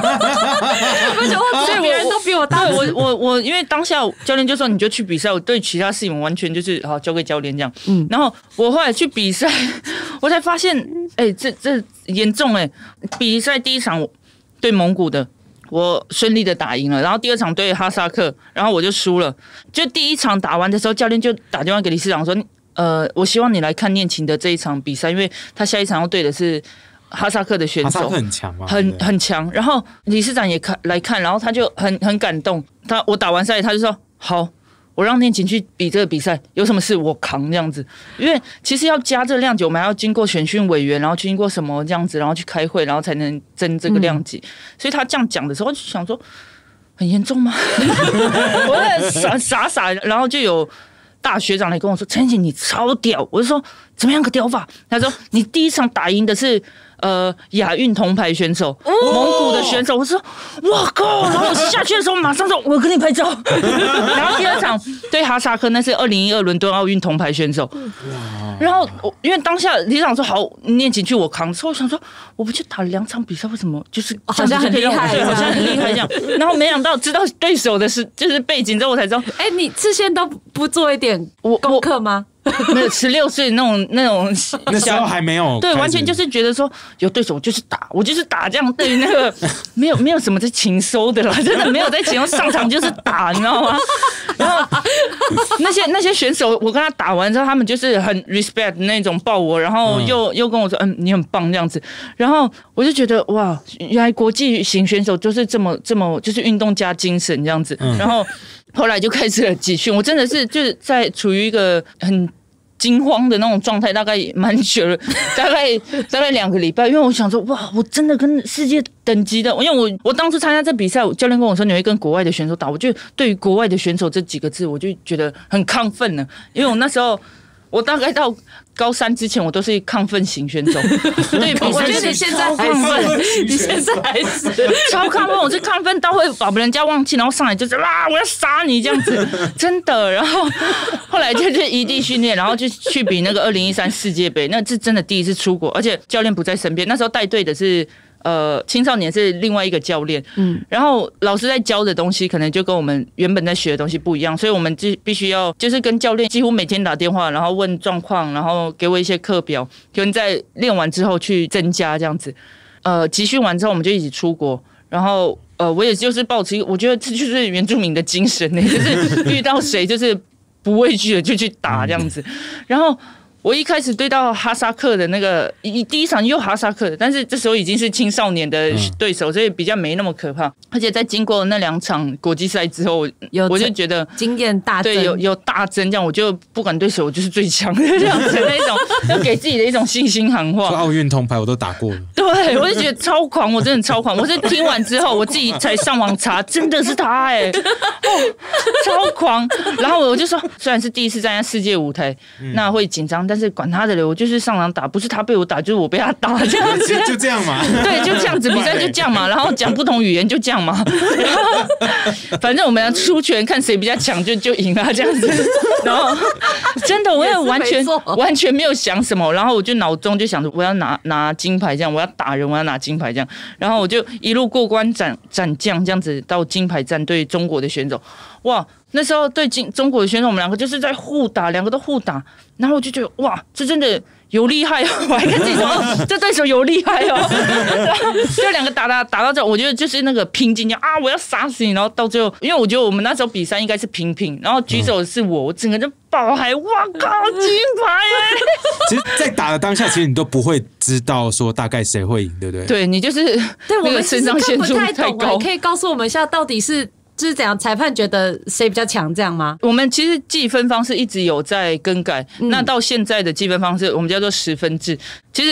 别人都比我大。 我我我，因为当下教练就说你就去比赛，我对其他事情完全就是好交给教练这样。嗯，然后我后来去比赛，我才发现，哎、欸，这这严重哎、欸！比赛第一场对蒙古的，我顺利的打赢了，然后第二场对哈萨克，然后我就输了。就第一场打完的时候，教练就打电话给理事长说，呃，我希望你来看念琴的这一场比赛，因为他下一场要对的是哈萨克的选手， 哈萨克很强吗？ 很很强。然后理事长也看来看，然后他就很很感动。他我打完赛，他就说好，我让念琴去比这个比赛，有什么事我扛这样子。因为其实要加这个量级，我们还要经过选训委员，然后经过什么这样子，然后去开会，然后才能争这个量级。嗯、所以他这样讲的时候，就想说很严重吗？我在傻傻傻，然后就有大学长来跟我说：“陈姐，你超屌！”我就说：“怎么样个屌法？”他说：“你第一场打赢的是呃亚运铜牌选手，哦、蒙古的选手。”我说：“我靠！”然后我下去的时候马上说：“我跟你拍照。”然后第二场对哈萨克，那是二零一二伦敦奥运铜牌选手。然后我因为当下理事长说好，念琴去我扛，所以我想说，我不就打了两场比赛，为什么就是好像很厉害， 对，好像很厉害这样。然后没想到知道对手的是就是背景之后，我才知道， 哎、欸，你之前都不做一点功课吗？ 没有，十六岁那种那种， 那时候还没有， 对，完全就是觉得说有对手我就是打，我就是打这样，对于那个没有没有什么在情收的啦，真的没有在情收，上场就是打，你知道吗？然后那些那些选手，我跟他打完之后，他们就是很 respect 那种抱我，然后又、嗯、又跟我说，嗯，你很棒这样子，然后我就觉得哇，原来国际型选手就是这么这么就是运动加精神这样子，嗯、然后。后来就开始了集训，我真的是就是在处于一个很惊慌的那种状态，大概蛮久了，大概大概两个礼拜，因为我想说，哇，我真的跟世界等级的，因为我我当初参加这比赛，教练跟我说你会跟国外的选手打，我就对于国外的选手这几个字，我就觉得很亢奋了，因为我那时候。我大概到高三之前，我都是亢奋型选手。对， 我觉得你现在还是，你现在还是超亢奋。我是亢奋到会把人家忘记，然后上来就是啊，我要杀你这样子，真的。然后后来就是异地训练，然后就去比那个二零一三世界杯，那是真的第一次出国，而且教练不在身边。那时候带队的是。呃，青少年是另外一个教练，嗯，然后老师在教的东西可能就跟我们原本在学的东西不一样，所以我们就必须要就是跟教练几乎每天打电话，然后问状况，然后给我一些课表，可能在练完之后去增加这样子。呃，集训完之后我们就一起出国，然后呃，我也就是抱持，我觉得这就是原住民的精神呢，就是遇到谁就是不畏惧的就去打这样子，然后。我一开始对到哈萨克的那个第一场又哈萨克的，但是这时候已经是青少年的对手，所以比较没那么可怕。而且在经过那两场国际赛之后，我就觉得经验大增， 对，有有大增，这样我就不管对手，我就是最强的这样子那一种，要给自己的一种信心喊话。 说奥运铜牌我都打过了， 对，我就觉得超狂，我真的超狂。我是听完之后，我自己才上网查，真的是他哎、欸哦，超狂。然后我就说，虽然是第一次站在世界舞台，嗯、那会紧张，但是管他的了，我就是上场打，不是他被我打，就是我被他打，这样子， 就这样嘛。 对，就这样子，比赛就这样嘛，然后讲不同语言就这样嘛，然后反正我们要出拳，看谁比较强就就赢了这样子。然后真的，我也完全完全没有想什么，然后我就脑中就想着我要拿拿金牌，这样我要打人，我要拿金牌这样，然后我就一路过关斩斩将这样子到金牌战对中国的选手，哇！那时候对中国的选手，我们两个就是在互打，两个都互打，然后我就觉得哇，这真的有厉害哦！我还跟自己说，这对手有厉害哦。就两个打打打到这，我觉得就是那个拼劲，啊，我要杀死你！然后到最后，因为我觉得我们那时候比赛应该是平平，然后举手是我，我整个就爆嗨，哇靠，金牌哎！ 其实，在打的当下，其实你都不会知道说大概谁会赢，对不对？ 对你就是对我们肾上腺素太高， 可以告诉我们一下到底是。就是怎样？裁判觉得谁比较强，这样吗？ 我们其实计分方式一直有在更改，嗯、那到现在的计分方式我们叫做十分制。其实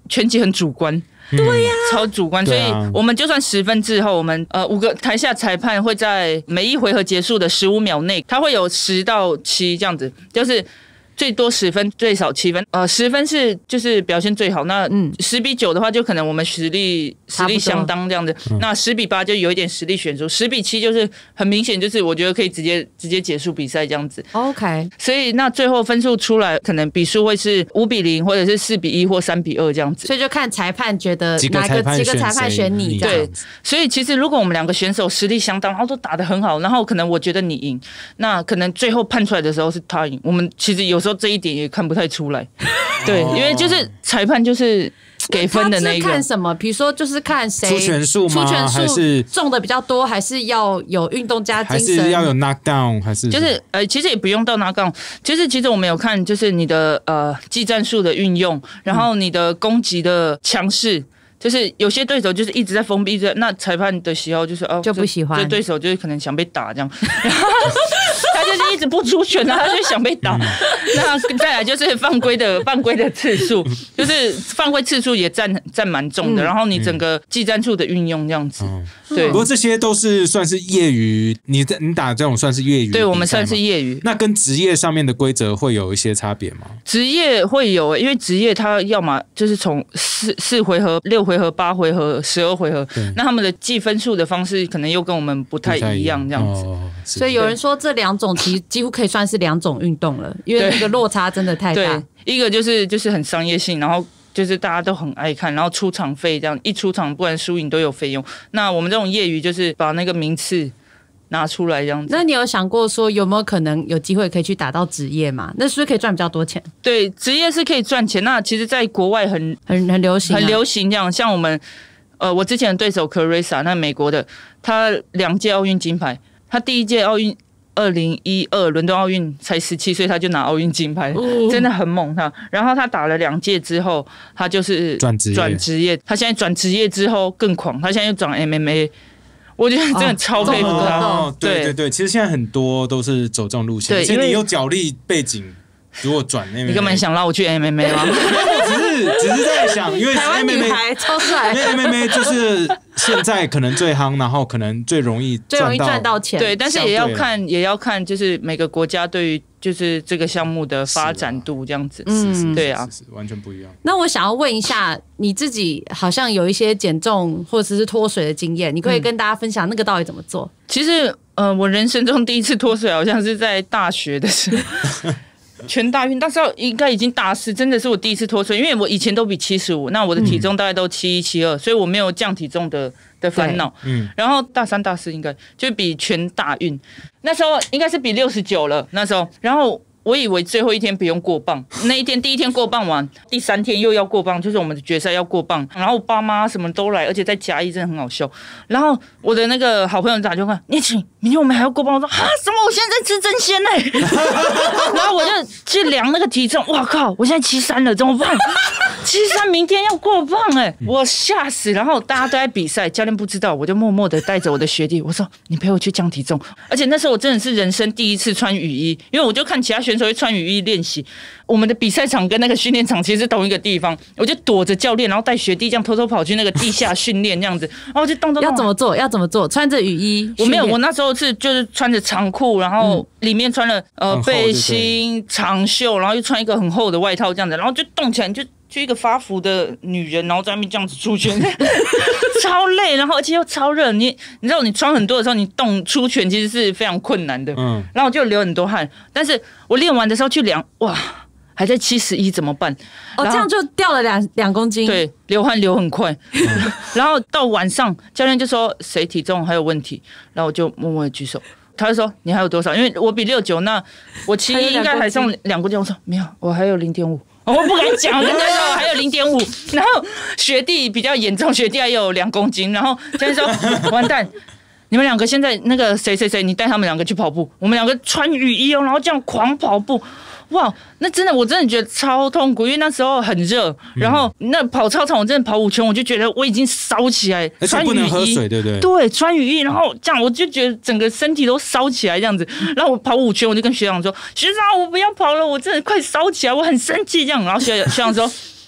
拳击很主观。 对呀、 超主观，所以我们就算十分之后，我们呃五个台下裁判会在每一回合结束的十五秒内，他会有十到七这样子，就是最多十分，最少七分。呃，十分是就是表现最好，那十比九的话，就可能我们实力实力相当这样子。那十比八就有一点实力悬殊，十比七就是很明显，就是我觉得可以直接直接结束比赛这样子。 OK， 所以那最后分数出来，可能比数会是五比零，或者是四比一或三比二这样子。 所以就看裁判觉得哪个几个裁判选你。 对，所以其实如果我们两个选手实力相当，然后都打得很好，然后可能我觉得你赢，那可能最后判出来的时候是他赢。我们其实有时候这一点也看不太出来，对，因为就是裁判就是给分的那一个。 他是看什么？比如说就是看谁出拳数吗？ 出拳数还是中的比较多，还是要有运动加精神？ 还是要有 knock down？ 还是就是呃，其实也不用到 knock down。其实其实我们有看，就是你的呃技战术的运用，然后你的攻击的强势。就是有些对手就是一直在封闭着，那裁判的喜好就是哦就不喜欢， 就对手就是可能想被打这样，然后他就是一直不出拳，然后他就想被打。那再来就是犯规的犯规的次数，就是犯规次数也占占蛮重的，然后你整个技战术的运用这样子。嗯对， 不过这些都是算是业余，你你打这种算是业余， 对我们算是业余。 那跟职业上面的规则会有一些差别吗？ 职业会有，因为职业它要么就是从四四回合、六回合、八回合、十二回合，那他们的计分数的方式可能又跟我们不太一样，这样子。哦、 所以有人说这两种其实几乎可以算是两种运动了，因为那个落差真的太大。 对，一个就是就是很商业性，然后。就是大家都很爱看，然后出场费这样一出场，不管输赢都有费用。那我们这种业余就是把那个名次拿出来这样子。 那你有想过说有没有可能有机会可以去打到职业吗？那是不是可以赚比较多钱？ 对，职业是可以赚钱。那其实在国外很很很流行、啊， 很流行这样。像我们呃，我之前的对手 Clarissa， 那美国的，他两届奥运金牌，他第一届奥运。二零一二伦敦奥运才十七岁，他就拿奥运金牌，哦、真的很猛他。然后他打了两届之后，他就是转职转职业。他现在转职业之后更狂，他现在又转 M M A。我觉得真的超佩服他。 哦、对对对，其实现在很多都是走这种路线，而且你有角力背景。如果转 M M A， 你根本想让我去 M M A 吗？ 只是只是在想，因为 M M A 台湾女孩超帅， 因为 M M A 就是现在可能最夯，然后可能最容易最容易赚到钱。 对，但是也要看也要看，就是每个国家对于就是这个项目的发展度这样子。嗯，对啊， 是完全不一样。 那我想要问一下，你自己好像有一些减重或者是脱水的经验，你可以跟大家分享那个到底怎么做？ 嗯、其实，呃，我人生中第一次脱水好像是在大学的时候。全大运那时候应该已经大四，真的是我第一次脱水，因为我以前都比七十五，那我的体重大概都七一七二，所以我没有降体重的的烦恼。嗯，然后大三大四应该就比全大运，那时候应该是比六十九了，那时候，然后。我以为最后一天不用过磅，那一天第一天过磅完，第三天又要过磅，就是我们的决赛要过磅，然后我爸妈什么都来，而且在嘉义真的很好笑。然后我的那个好朋友打电话，念晴，明天我们还要过磅，我说啊什么？我现在在吃真鲜呢、欸。然后我就去量那个体重，哇靠，我现在七三了，怎么办？七三明天要过磅哎、欸，我吓死。然后大家都在比赛，教练不知道，我就默默的带着我的学弟，我说你陪我去降体重。而且那时候我真的是人生第一次穿雨衣，因为我就看其他选手会穿雨衣练习。我们的比赛场跟那个训练场其实是同一个地方，我就躲着教练，然后带学弟这样偷偷跑去那个地下训练这样子，然后就动动动。 要怎么做？要怎么做？穿着雨衣？ 我没有，我那时候是就是穿着长裤，然后里面穿了呃背心、长袖，然后又穿一个很厚的外套这样子，然后就动起来就。就一个发福的女人，然后在那边这样子出拳，超累，然后而且又超热。你你知道，你穿很多的时候，你动出拳其实是非常困难的。嗯，然后我就流很多汗。但是我练完的时候去量，哇，还在七十一，怎么办？ 哦，这样就掉了两两公斤。 对，流汗流很快。嗯、然后到晚上，教练就说谁体重还有问题，然后我就默默的举手。他就说你还有多少？因为我比六九，那我七一应该还剩两公斤。我说没有，我还有零点五。我不敢讲，跟他说我还有零点五，然后学弟比较严重，学弟还有两公斤，然后教练说完蛋，你们两个现在那个谁谁谁，你带他们两个去跑步，我们两个穿雨衣哦，然后这样狂跑步。哇，那真的我真的觉得超痛苦，因为那时候很热，然后那跑操场我真的跑五圈，我就觉得我已经烧起来， 而且不能喝水，对不对？ 对，穿雨衣，然后这样我就觉得整个身体都烧起来这样子，然后我跑五圈，我就跟学长说：“学长，我不要跑了，我真的快烧起来，我很生气。”这样，然后学学长说。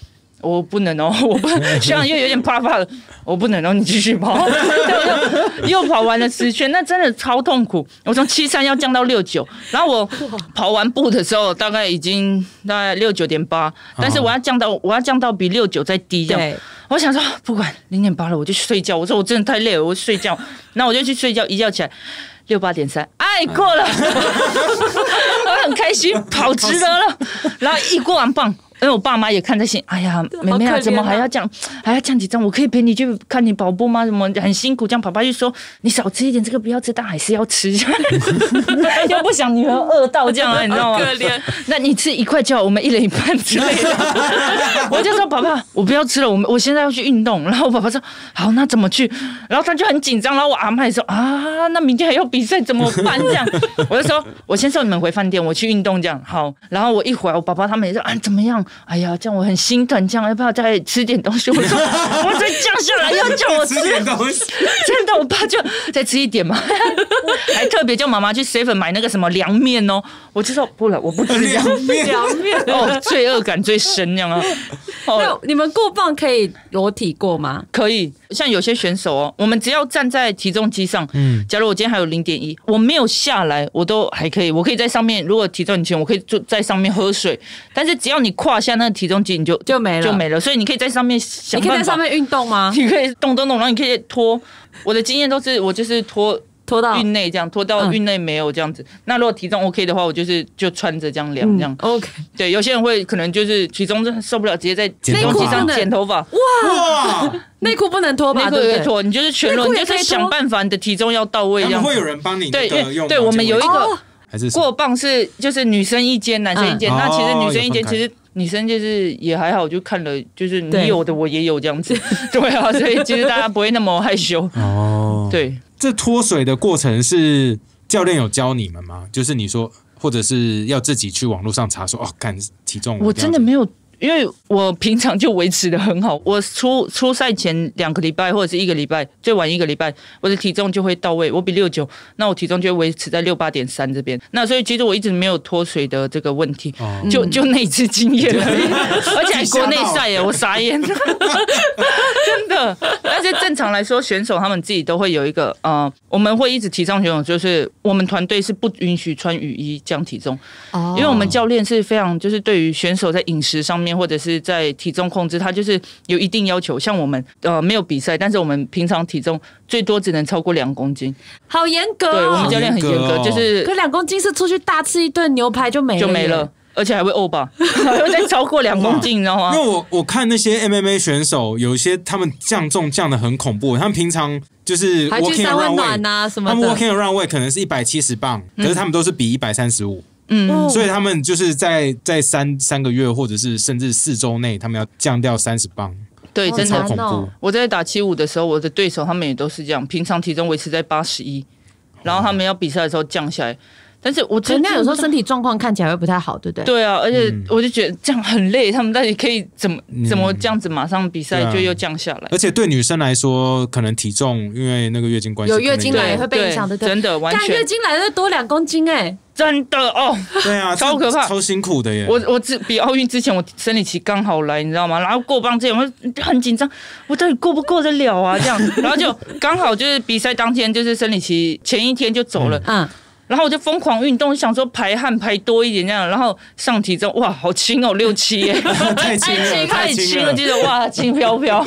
我不能哦，我不学长又有点怕怕了，我不能哦，你继续跑，又又跑完了十圈，那真的超痛苦。我从七三要降到六九，然后我跑完步的时候大概已经大概六九点八，但是我要降到我要降到比六九再低这样。我想说不管零点八了，我就去睡觉。我说我真的太累了，我睡觉。那我就去睡觉，一觉起来六八点三，哎，过了，我很开心，跑值得了。然后一过完磅。因为我爸妈也看在心，哎呀，妹妹啊，怎么还要降，还要降几张？我可以陪你去看你跑步吗？什么很辛苦？这样爸爸就说你少吃一点，这个不要吃，但还是要吃，又不想女儿饿到这样啊，你知道吗？可怜。那你吃一块就好，我们一人一半之类的。我就说爸爸，我不要吃了，我我现在要去运动。然后我爸爸说好，那怎么去？然后他就很紧张。然后我阿嬷也说啊，那明天还要比赛怎么办？这样，我就说我先送你们回饭店，我去运动这样好。然后我一会儿，我爸爸他们也说啊，怎么样？哎呀，这样我很心疼，这样要不要再吃点东西？我说我再降下来，要叫我吃点东西， 真的，我爸就再吃一点嘛，还特别叫妈妈去 seven 买那个什么凉面哦。我就说不了，我不吃凉面， 凉面哦，罪恶感最深，这样啊。 哦、那你们过磅可以裸体过吗？ 可以，像有些选手哦，我们只要站在体重机上，嗯，假如我今天还有零点一，我没有下来，我都还可以，我可以在上面。如果体重很轻，我可以就在上面喝水。但是只要你跨下那个体重机，你就就没了， 就没了。所以你可以在上面想办法， 你可以在上面运动吗？ 你可以动动动，然后你可以拖。我的经验都是我就是拖。 拖到运内这样，拖到运内没有这样子。嗯、那如果体重 OK 的话，我就是就穿着这样量这样。 嗯、OK。 对，有些人会可能就是体重真的受不了，直接在体重机上剪头发。 哇！内裤不能脱吧？ 内裤可以脱，你就是全裸，你就是想办法，你的体重要到位这样。 会有人帮你对用。 对，我们有一个、 哦、 过磅是就是女生一间，男生一间。嗯、那其实女生一间，其实女生就是也还好，就看了就是你有的我也有这样子。对啊，所以其实大家不会那么害羞。哦，对。 这脱水的过程是教练有教你们吗？就是你说，或者是要自己去网络上查说，哦，看体重。 我真的没有，因为我平常就维持的很好。我出出赛前两个礼拜或者是一个礼拜，最晚一个礼拜，我的体重就会到位。我比六九，那我体重就会维持在六八点三这边。那所以其实我一直没有脱水的这个问题，哦、就就那一次经验而已，而且还国内赛耶，我傻眼，真的。但是正常来说，选手他们自己都会有一个呃，我们会一直提倡选手，就是我们团队是不允许穿雨衣降体重，哦、因为我们教练是非常就是对于选手在饮食上面或者是在体重控制，他就是有一定要求。像我们呃没有比赛，但是我们平常体重最多只能超过两公斤， 好严格、哦。 对，我们教练很严格，就是可两公斤是出去大吃一顿牛排就没了就没了。而且还会欧吧，还会再超过两公斤，你知道吗？ 因为我我看那些 M M A 选手，有一些他们降重降的很恐怖，他们平常就是 walking around weight 啊什么的， 他们 walking around weight 可能是一百七十磅，可是他们都是比一百三十五。嗯，所以他们就是在在三三个月或者是甚至四周内，他们要降掉三十磅。 对，真的超恐怖。 我在打七五的时候，我的对手他们也都是这样，平常体重维持在八十一，然后他们要比赛的时候降下来。但是我真的有时候身体状况看起来会不太好，对不对？ 对啊，而且我就觉得这样很累，他们到底可以怎么怎么这样子马上比赛就又降下来？ 而且对女生来说，可能体重因为那个月经关系， 有月经来也会被影响的， 真的完全。 月经来的多两公斤哎、欸， 真的哦， 对啊， 超可怕， 超辛苦的耶。 我我只比奥运之前，我生理期刚好来，你知道吗？然后过磅之前，我很紧张，我到底过不过得了啊？这样，然后就刚好就是比赛当天，就是生理期前一天就走了，嗯。然后我就疯狂运动，想说排汗排多一点这样，然后上体重，哇，好轻哦，六七耶， 太轻了， 太轻了，觉得哇，轻飘飘。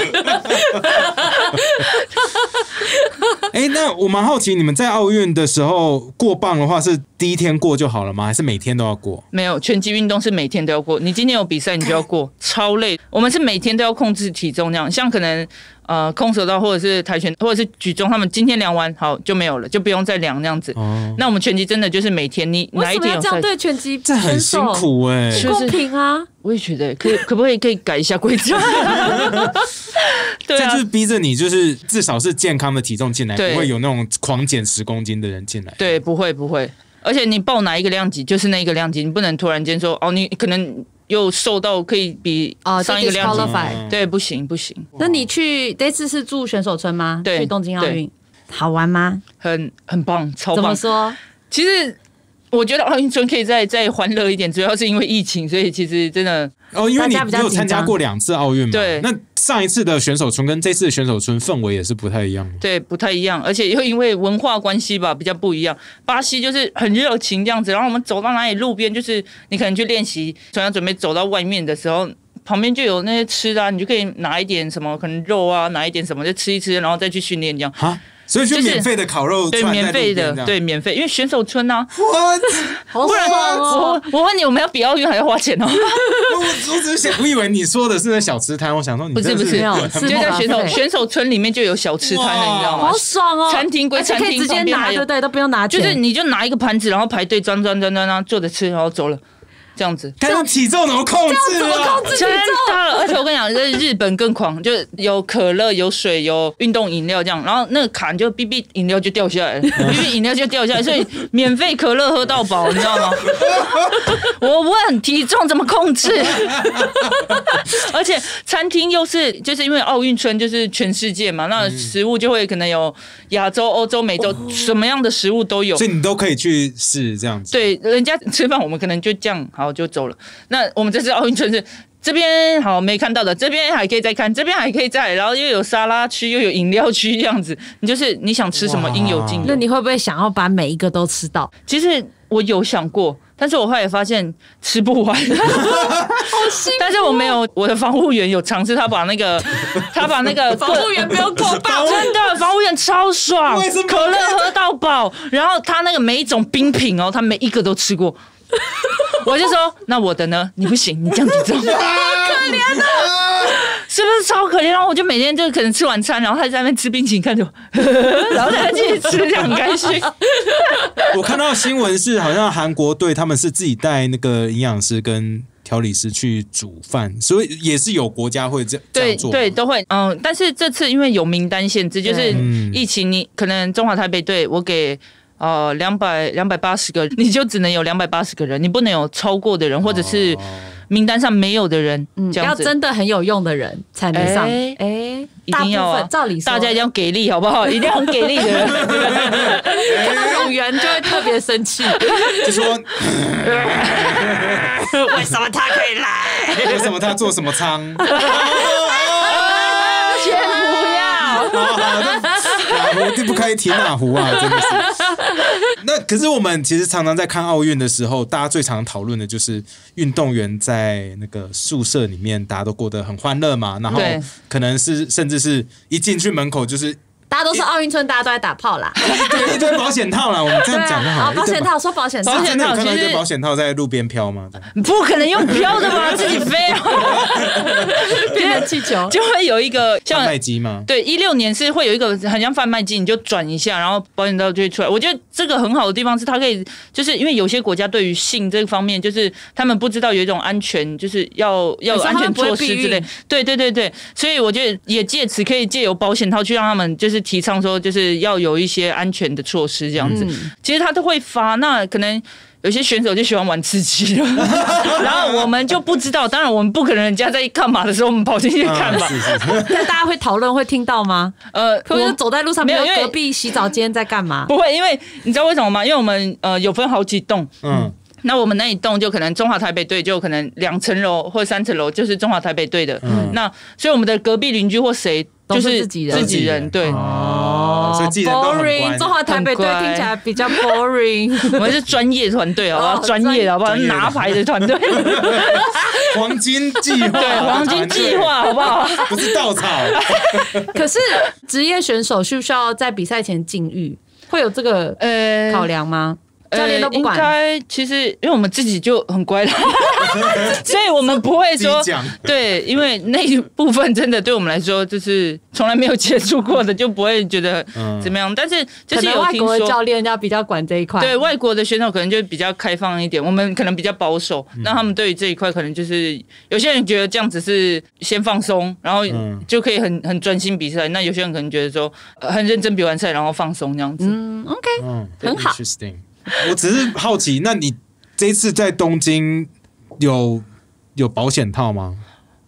哎，那我蛮好奇，你们在奥运的时候过磅的话，是第一天过就好了吗？还是每天都要过？ 没有，拳击运动是每天都要过。你今天有比赛，你就要过，超累。我们是每天都要控制体重，这样，像可能。呃，空手道或者是跆拳或者是举重，他们今天量完好就没有了，就不用再量那样子。哦、那我们拳击真的就是每天你哪一天有赛， 为什么要这样对拳击？ 这很辛苦哎、欸， 不公平啊！ 我也觉得，可以可不可以可以改一下规则？对啊， 这就是逼着你，就是至少是健康的体重进来，不会有那种狂减十公斤的人进来。 对，不会不会。而且你报哪一个量级就是那一个量级，你不能突然间说哦，你可能。又瘦到可以比上一个量级、哦、对，不行不行。 那你去这次是住选手村吗？ 对， 去东京奥运，好玩吗？ 很很棒，超棒。 怎么说？ 其实我觉得奥运村可以再再欢乐一点，主要是因为疫情，所以其实真的哦，因为你你有参加过两次奥运嘛？ 对， 那上一次的选手村跟这次的选手村氛围也是不太一样。 对，不太一样，而且又因为文化关系吧，比较不一样。巴西就是很热情这样子，然后我们走到哪里路边，就是你可能去练习，从要准备走到外面的时候。旁边就有那些吃的、啊，你就可以拿一点什么，可能肉啊，拿一点什么就吃一吃，然后再去训练这样。 哈，所以就免费的烤肉、 就是，对，免费的，对，免费，因为选手村啊。 What？ 好爽哦！ 我我问你，我们要比奥运还要花钱哦？ 我我只是想，我以为你说的是那小吃摊，我想说你不是不是，就在选手选手村里面就有小吃摊了，你知道吗？ 好爽哦！ 餐厅归餐厅， 可以直接拿，对对，都不用拿钱， 就是你就拿一个盘子，然后排队装装装装装，坐着吃，然后走了。这样子， 看体重怎么控制、啊？ 怎么控制体重？ 而且我跟你讲，在日本更狂，就有可乐、有水、有运动饮料这样，然后那个卡就哔哔饮料就掉下来了，哔哔饮料就掉下来，所以免费可乐喝到饱，你知道吗？我问体重怎么控制？而且餐厅又是就是因为奥运村就是全世界嘛，那食物就会可能有亚洲、欧洲、美洲什么样的食物都有， 所以你都可以去试这样子。 对，人家吃饭我们可能就这样好就走了。那我们这次奥运村是这边好没看到的，这边还可以再看，这边还可以再，然后又有沙拉区，又有饮料区，这样子，你就是你想吃什么应有尽有。 那你会不会想要把每一个都吃到？ 其实我有想过。但是我后来发现吃不完，好辛苦。但是我没有，我的防护员有尝试，他把那个，他把那个防护员不用过磅， 真的防护员超爽，可乐喝到饱，然后他那个每一种冰品哦，他每一个都吃过。我就说，那我的呢？你不行，你降体重，好可怜哦。 是不是超可怜？然后我就每天就可能吃晚餐，然后他在那边吃冰淇淋，看着我，然后再继续吃，这样很开心。 我看到新闻是，好像韩国队他们是自己带那个营养师跟调理师去煮饭，所以也是有国家会这这样做。 对对，都会。嗯，但是这次因为有名单限制，就是疫情，你可能中华台北队我给。呃，两百两百八十个，你就只能有两百八十个人，你不能有超过的人，或者是名单上没有的人，嗯，这样子要真的很有用的人才能上。哎、欸欸，一定要啊！ 照理说， 大家一定要给力，好不好？一定要很给力的人。 运动员就会特别生气， 就说为什么他可以来？ 为什么他做什么仓？ 先不要。 哪壶不开提哪壶啊！真的是。那可是我们其实常常在看奥运的时候，大家最常讨论的就是运动员在那个宿舍里面，大家都过得很欢乐嘛。然后可能是甚至是一进去门口就是。 大家都是奥运村，大家都在打炮啦。 对，一堆保险套啦，我们这样讲就好了。 保险套，说保险套， 保险套， 看到一堆保险套在路边飘吗？ 不可能用飘的吧，自己飞。 变成气球， 就会有一个像贩卖机吗？ 对，一六年是会有一个很像贩卖机，你就转一下，然后保险套就会出来。我觉得这个很好的地方是，它可以，就是因为有些国家对于性这方面，就是他们不知道有一种安全，就是要要有安全措施之类。对对对对，所以我觉得也借此可以借由保险套去让他们就是。提倡说就是要有一些安全的措施这样子，嗯、其实他都会发，那可能有些选手就喜欢玩刺激的，然后我们就不知道，当然我们不可能人家在干嘛的时候我们跑进去看吧。 那大家会讨论会听到吗？呃，可能走在路上，没有隔壁洗澡间在干嘛？ 不会，因为你知道为什么吗？因为我们呃有分好几栋，嗯。那我们那一栋就可能中华台北队就可能两层楼或三层楼就是中华台北队的，嗯、那所以我们的隔壁邻居或谁就是自己人， 自己人对哦，所以自己人都很乖。 中华台北队听起来比较 boring， 我们是专业团队好不好？专业好不好？拿牌的团队， 黄金计划， 对，黄金计划好不好？ 不是稻草。 可是职业选手需不需要在比赛前禁欲？会有这个呃考量吗？教练都不管， 应该其实因为我们自己就很乖了，所以我们不会说对，因为那一部分真的对我们来说就是从来没有接触过的，就不会觉得怎么样。但是就是有外国的教练要比较管这一块， 对外国的选手可能就比较开放一点，我们可能比较保守，那他们对于这一块可能就是有些人觉得这样子是先放松，然后就可以很很专心比赛。那有些人可能觉得说很认真比完赛，然后放松这样子。 嗯 ，OK， 嗯，很好。 我只是好奇，那你这一次在东京有有保险套吗？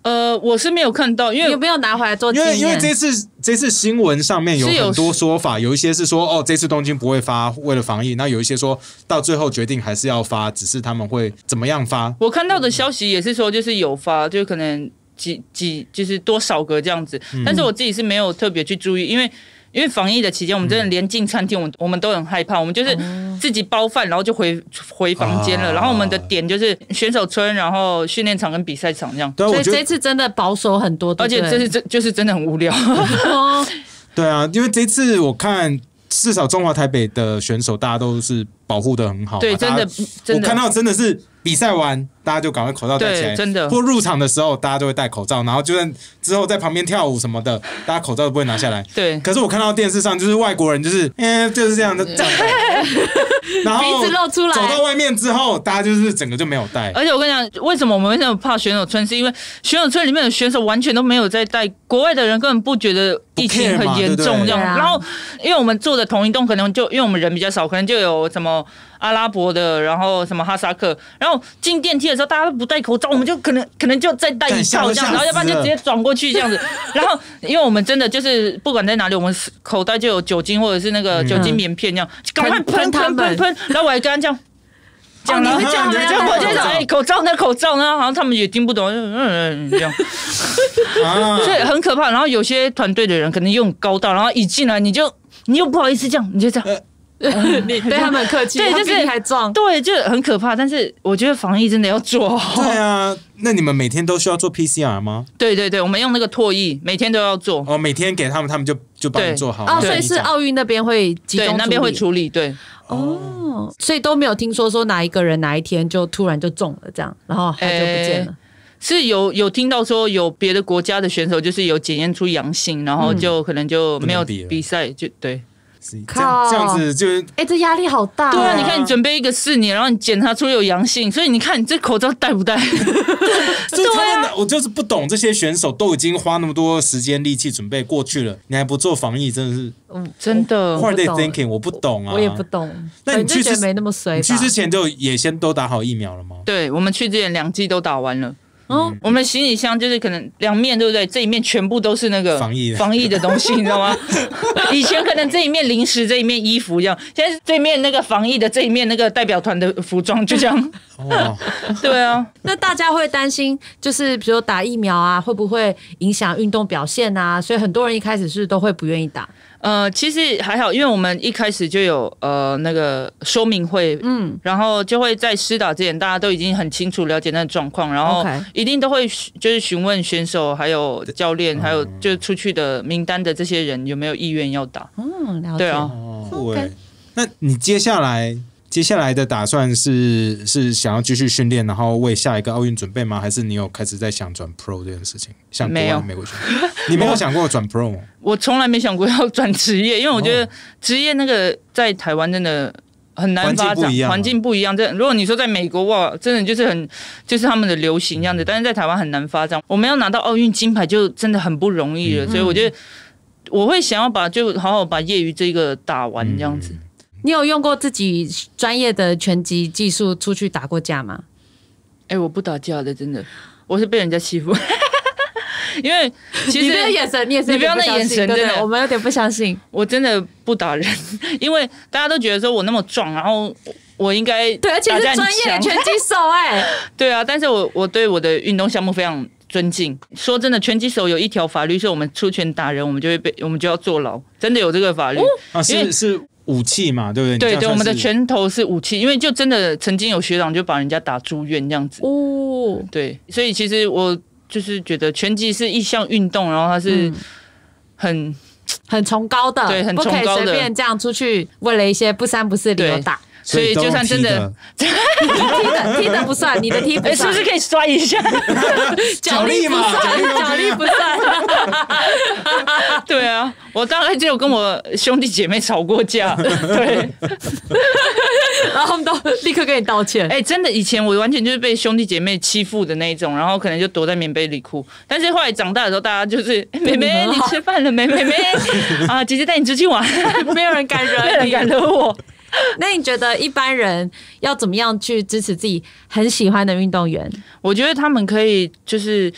呃，我是没有看到，因为有没有拿回来做纪念？ 因为因为这次这次新闻上面有很多说法，有一些是说哦，这次东京不会发，为了防疫；那有一些说到最后决定还是要发，只是他们会怎么样发。 我看到的消息也是说，就是有发，就可能几几就是多少个这样子，嗯、但是我自己是没有特别去注意，因为。因为防疫的期间，我们真的连进餐厅，我们我们都很害怕。我们就是自己包饭，然后就回回房间了。然后我们的点就是选手村，然后训练场跟比赛场这样。 所以这次真的保守很多， 而且这是真就是真的很无聊。 对啊，因为这次我看至少中华台北的选手，大家都是保护的很好。 对，真的真的， 我看到真的是比赛完。大家就赶快口罩戴起来， 真的。 或入场的时候，大家就会戴口罩，然后就算之后在旁边跳舞什么的，大家口罩都不会拿下来。 对。 可是我看到电视上，就是外国人就是，哎，就是这样的，这样然后鼻子露出来， 走到外面之后，大家就是整个就没有戴。 而且我跟你讲，为什么我们为什么怕选手村？是因为选手村里面的选手完全都没有在戴，国外的人根本不觉得疫情很严重这样。然后，因为我们坐的同一栋，可能就因为我们人比较少，可能就有什么。阿拉伯的，然后什么哈萨克，然后进电梯的时候大家都不戴口罩，我们就可能可能就再戴一套这样，然后要不然就直接转过去这样子。然后因为我们真的就是不管在哪里，我们口袋就有酒精或者是那个酒精棉片这样，赶快喷喷喷喷，然后我还跟他这样。 讲你会这样， 这样我就讲，哎，口罩呢？口罩呢？好像他们也听不懂，嗯嗯这样，所以很可怕。然后有些团队的人可能又很高大，然后一进来你就你又不好意思这样，你就这样。 你对他们客气， 对，就是还壮， 对，就很可怕。但是我觉得防疫真的要做好。 对啊，那你们每天都需要做 P C R 吗？ 对对对，我们用那个唾液，每天都要做。 哦，每天给他们，他们就就帮你做好。 哦，所以是奥运那边会集中处理， 对，那边会处理。对， 哦，所以都没有听说说哪一个人哪一天就突然就中了这样，然后他就不见了。欸是有有听到说有别的国家的选手就是有检验出阳性，然后就可能就没有比赛，就对。 这样这样子就哎、欸，这压力好大。 对啊，你看你准备一个四年，然后你检查出有阳性，所以你看你这口罩戴不戴？ 对啊，我就是不懂这些选手都已经花那么多时间力气准备过去了，你还不做防疫，真的是， 嗯，真的。 What are they thinking？ 我不懂啊， 我也不懂。 那你去之没那么衰， 你去之前就也先都打好疫苗了吗？ 对，我们去之前两剂都打完了。哦，我们行李箱就是可能两面，对不对？这一面全部都是那个防疫防疫的东西，你知道吗？以前可能这一面零食，这一面衣服这样，现在是这一面那个防疫的，这一面那个代表团的服装，就这样。哦，对啊。 那大家会担心，就是比如说打疫苗啊，会不会影响运动表现啊？所以很多人一开始是都会不愿意打。 呃，其实还好，因为我们一开始就有呃那个说明会，嗯，然后就会在施打之前，大家都已经很清楚了解那个状况，然后一定都会就是询问选手、还有教练、还有就出去的名单的这些人有没有意愿要打。 嗯，了解。 对啊， 哦 okay. 那你接下来接下来的打算是是想要继续训练，然后为下一个奥运准备吗？还是你有开始在想转 Pro 这件事情？像国外美国选手，你没有想过转 Pro 吗？ 我从来没想过要转职业，因为我觉得职业那个在台湾真的很难发展，环境不一样。这如果你说在美国哇，真的就是很就是他们的流行这样子，但是在台湾很难发展。我们要拿到奥运金牌就真的很不容易了，嗯、所以我觉得我会想要把就好好把业余这个打完这样子。嗯， 你有用过自己专业的拳击技术出去打过架吗？ 哎、欸，我不打架的，真的，我是被人家欺负。因为其实你不要眼神，你也是， 你不要那眼神，真的， 我们有点不相信。 我真的不打人，因为大家都觉得说我那么壮，然后我应该对，而且是专业拳击手哎、欸。 对啊，但是我我对我的运动项目非常尊敬。说真的，拳击手有一条法律，是我们出拳打人，我们就会被我们就要坐牢，真的有这个法律。哦、 啊，是是武器嘛，对不对？ 对对，我们的拳头是武器，因为就真的曾经有学长就把人家打住院这样子。哦，对，所以其实我。就是觉得拳击是一项运动，然后它是很、嗯、 很崇高的， 对，很崇高的， 不可以随便这样出去，为了一些不三不四理由打。 所以就算真的踢的踢的不算，你的踢不算， 欸、是不是可以摔一下？ 脚力不算，脚力不算。 对啊，我大概只有跟我兄弟姐妹吵过架，对， 然后他们都立刻跟你道歉。 哎、欸，真的，以前我完全就是被兄弟姐妹欺负的那一种，然后可能就躲在棉被里哭。但是后来长大的时候，大家就是欸、妹妹，你吃饭了没？妹妹啊，姐姐带你出去玩， 没有人敢惹你， 没有人敢惹我。 那你觉得一般人要怎么样去支持自己很喜欢的运动员？ 我觉得他们可以就是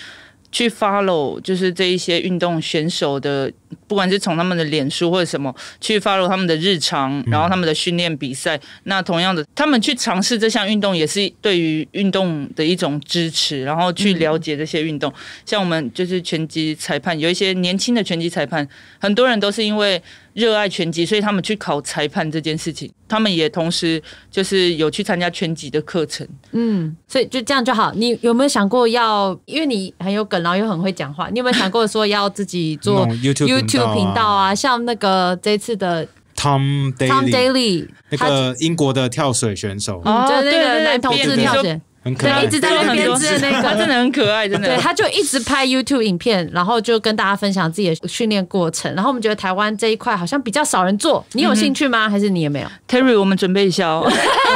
去 follow 就是这一些运动选手的，不管是从他们的脸书或者什么去 follow 他们的日常，然后他们的训练比赛、嗯、那同样的他们去尝试这项运动也是对于运动的一种支持，然后去了解这些运动、嗯、像我们就是拳击裁判，有一些年轻的拳击裁判，很多人都是因为热爱拳击，所以他们去考裁判这件事情，他们也同时就是有去参加拳击的课程。 嗯，所以就这样就好。你有没有想过要，因为你很有梗，然后又很会讲话，你有没有想过说要自己做 YouTube 频道啊？像那个这次的 Tom Daly, Tom Daly 那个英国的跳水选手， 嗯，就是那个男同志跳水。 很可爱， 对，一直在那边织那个， 他真的很可爱，真的。 对，他就一直拍 YouTube 影片，然后就跟大家分享自己的训练过程。然后我们觉得台湾这一块好像比较少人做，你有兴趣吗？嗯、还是你也没有 ？Terry， 我们准备一下哦。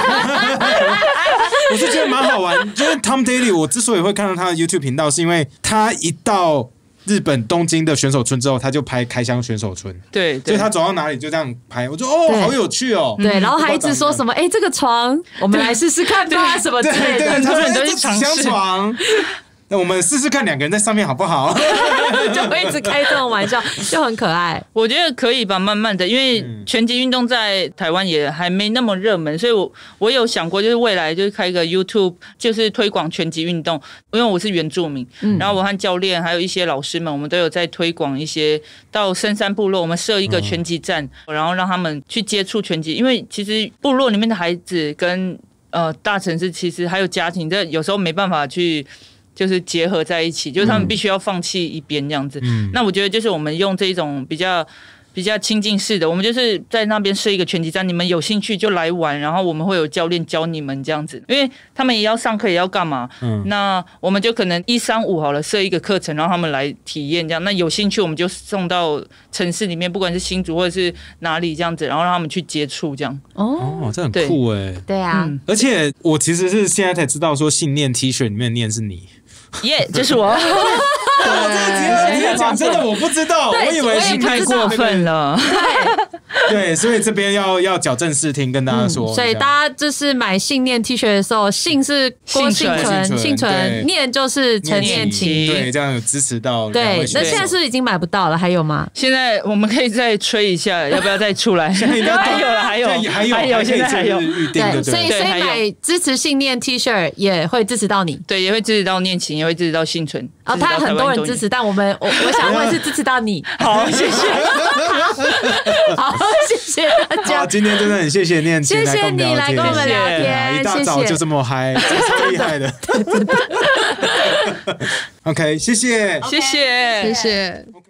我是觉得蛮好玩，就是 Tom Daly， 我之所以会看到他的 YouTube 频道，是因为他一到日本东京的选手村之后，他就拍开箱选手村， 对， 所以他走到哪里就这样拍，我说哦，好有趣哦， 对，然后还一直说什么，哎，这个床我们来试试看吧，什么之类的， 对，他说都是几箱床。那我们试试看两个人在上面好不好？ 就会一直开这种玩笑，就很可爱。 我觉得可以吧，慢慢的，因为拳击运动在台湾也还没那么热门，所以我我有想过，就是未来就是开一个 YouTube， 就是推广拳击运动。因为我是原住民，嗯、然后我和教练还有一些老师们，我们都有在推广一些到深山部落，我们设一个拳击站，嗯、然后让他们去接触拳击。因为其实部落里面的孩子跟呃大城市其实还有家庭，这有时候没办法去。就是结合在一起，就是他们必须要放弃一边这样子、嗯。那我觉得就是我们用这种比较比较亲近式的，我们就是在那边设一个拳击站，你们有兴趣就来玩，然后我们会有教练教你们这样子，因为他们也要上课也要干嘛、嗯。那我们就可能一三五好了，设一个课程，然后他们来体验这样。那有兴趣我们就送到城市里面，不管是新竹或者是哪里这样子，然后让他们去接触这样。 哦，这很酷哎、欸。 对啊、 嗯，而且我其实是现在才知道说信念 T 恤里面念是你。 耶、yeah, 这是我。 对，今天讲真的我不知道，我以为是太过分了。 对，所以这边要要矫正视听跟大家说、嗯。 所以大家就是买信念 T 恤的时候，信是郭幸存，幸存念就是陈念琴， 对，这样有支持到。 对，那现在是不是已经买不到了？还有吗？ 现在我们可以再吹一下，要不要再出来？还有了，还有， 还有， 还有，现在还有预定的。 所以所以买支持信念 T 恤也会支持到你， 对，也会支持到念琴，也会支持到幸存。 哦，他很多人支持，但我们我我想问是支持到你。 好，谢谢。 好，谢谢大家。 好，今天真的很谢谢念琴， 谢谢你来跟我们聊天， 一大早就这么嗨，真是厉害的。OK， 谢谢， 谢谢， 谢谢。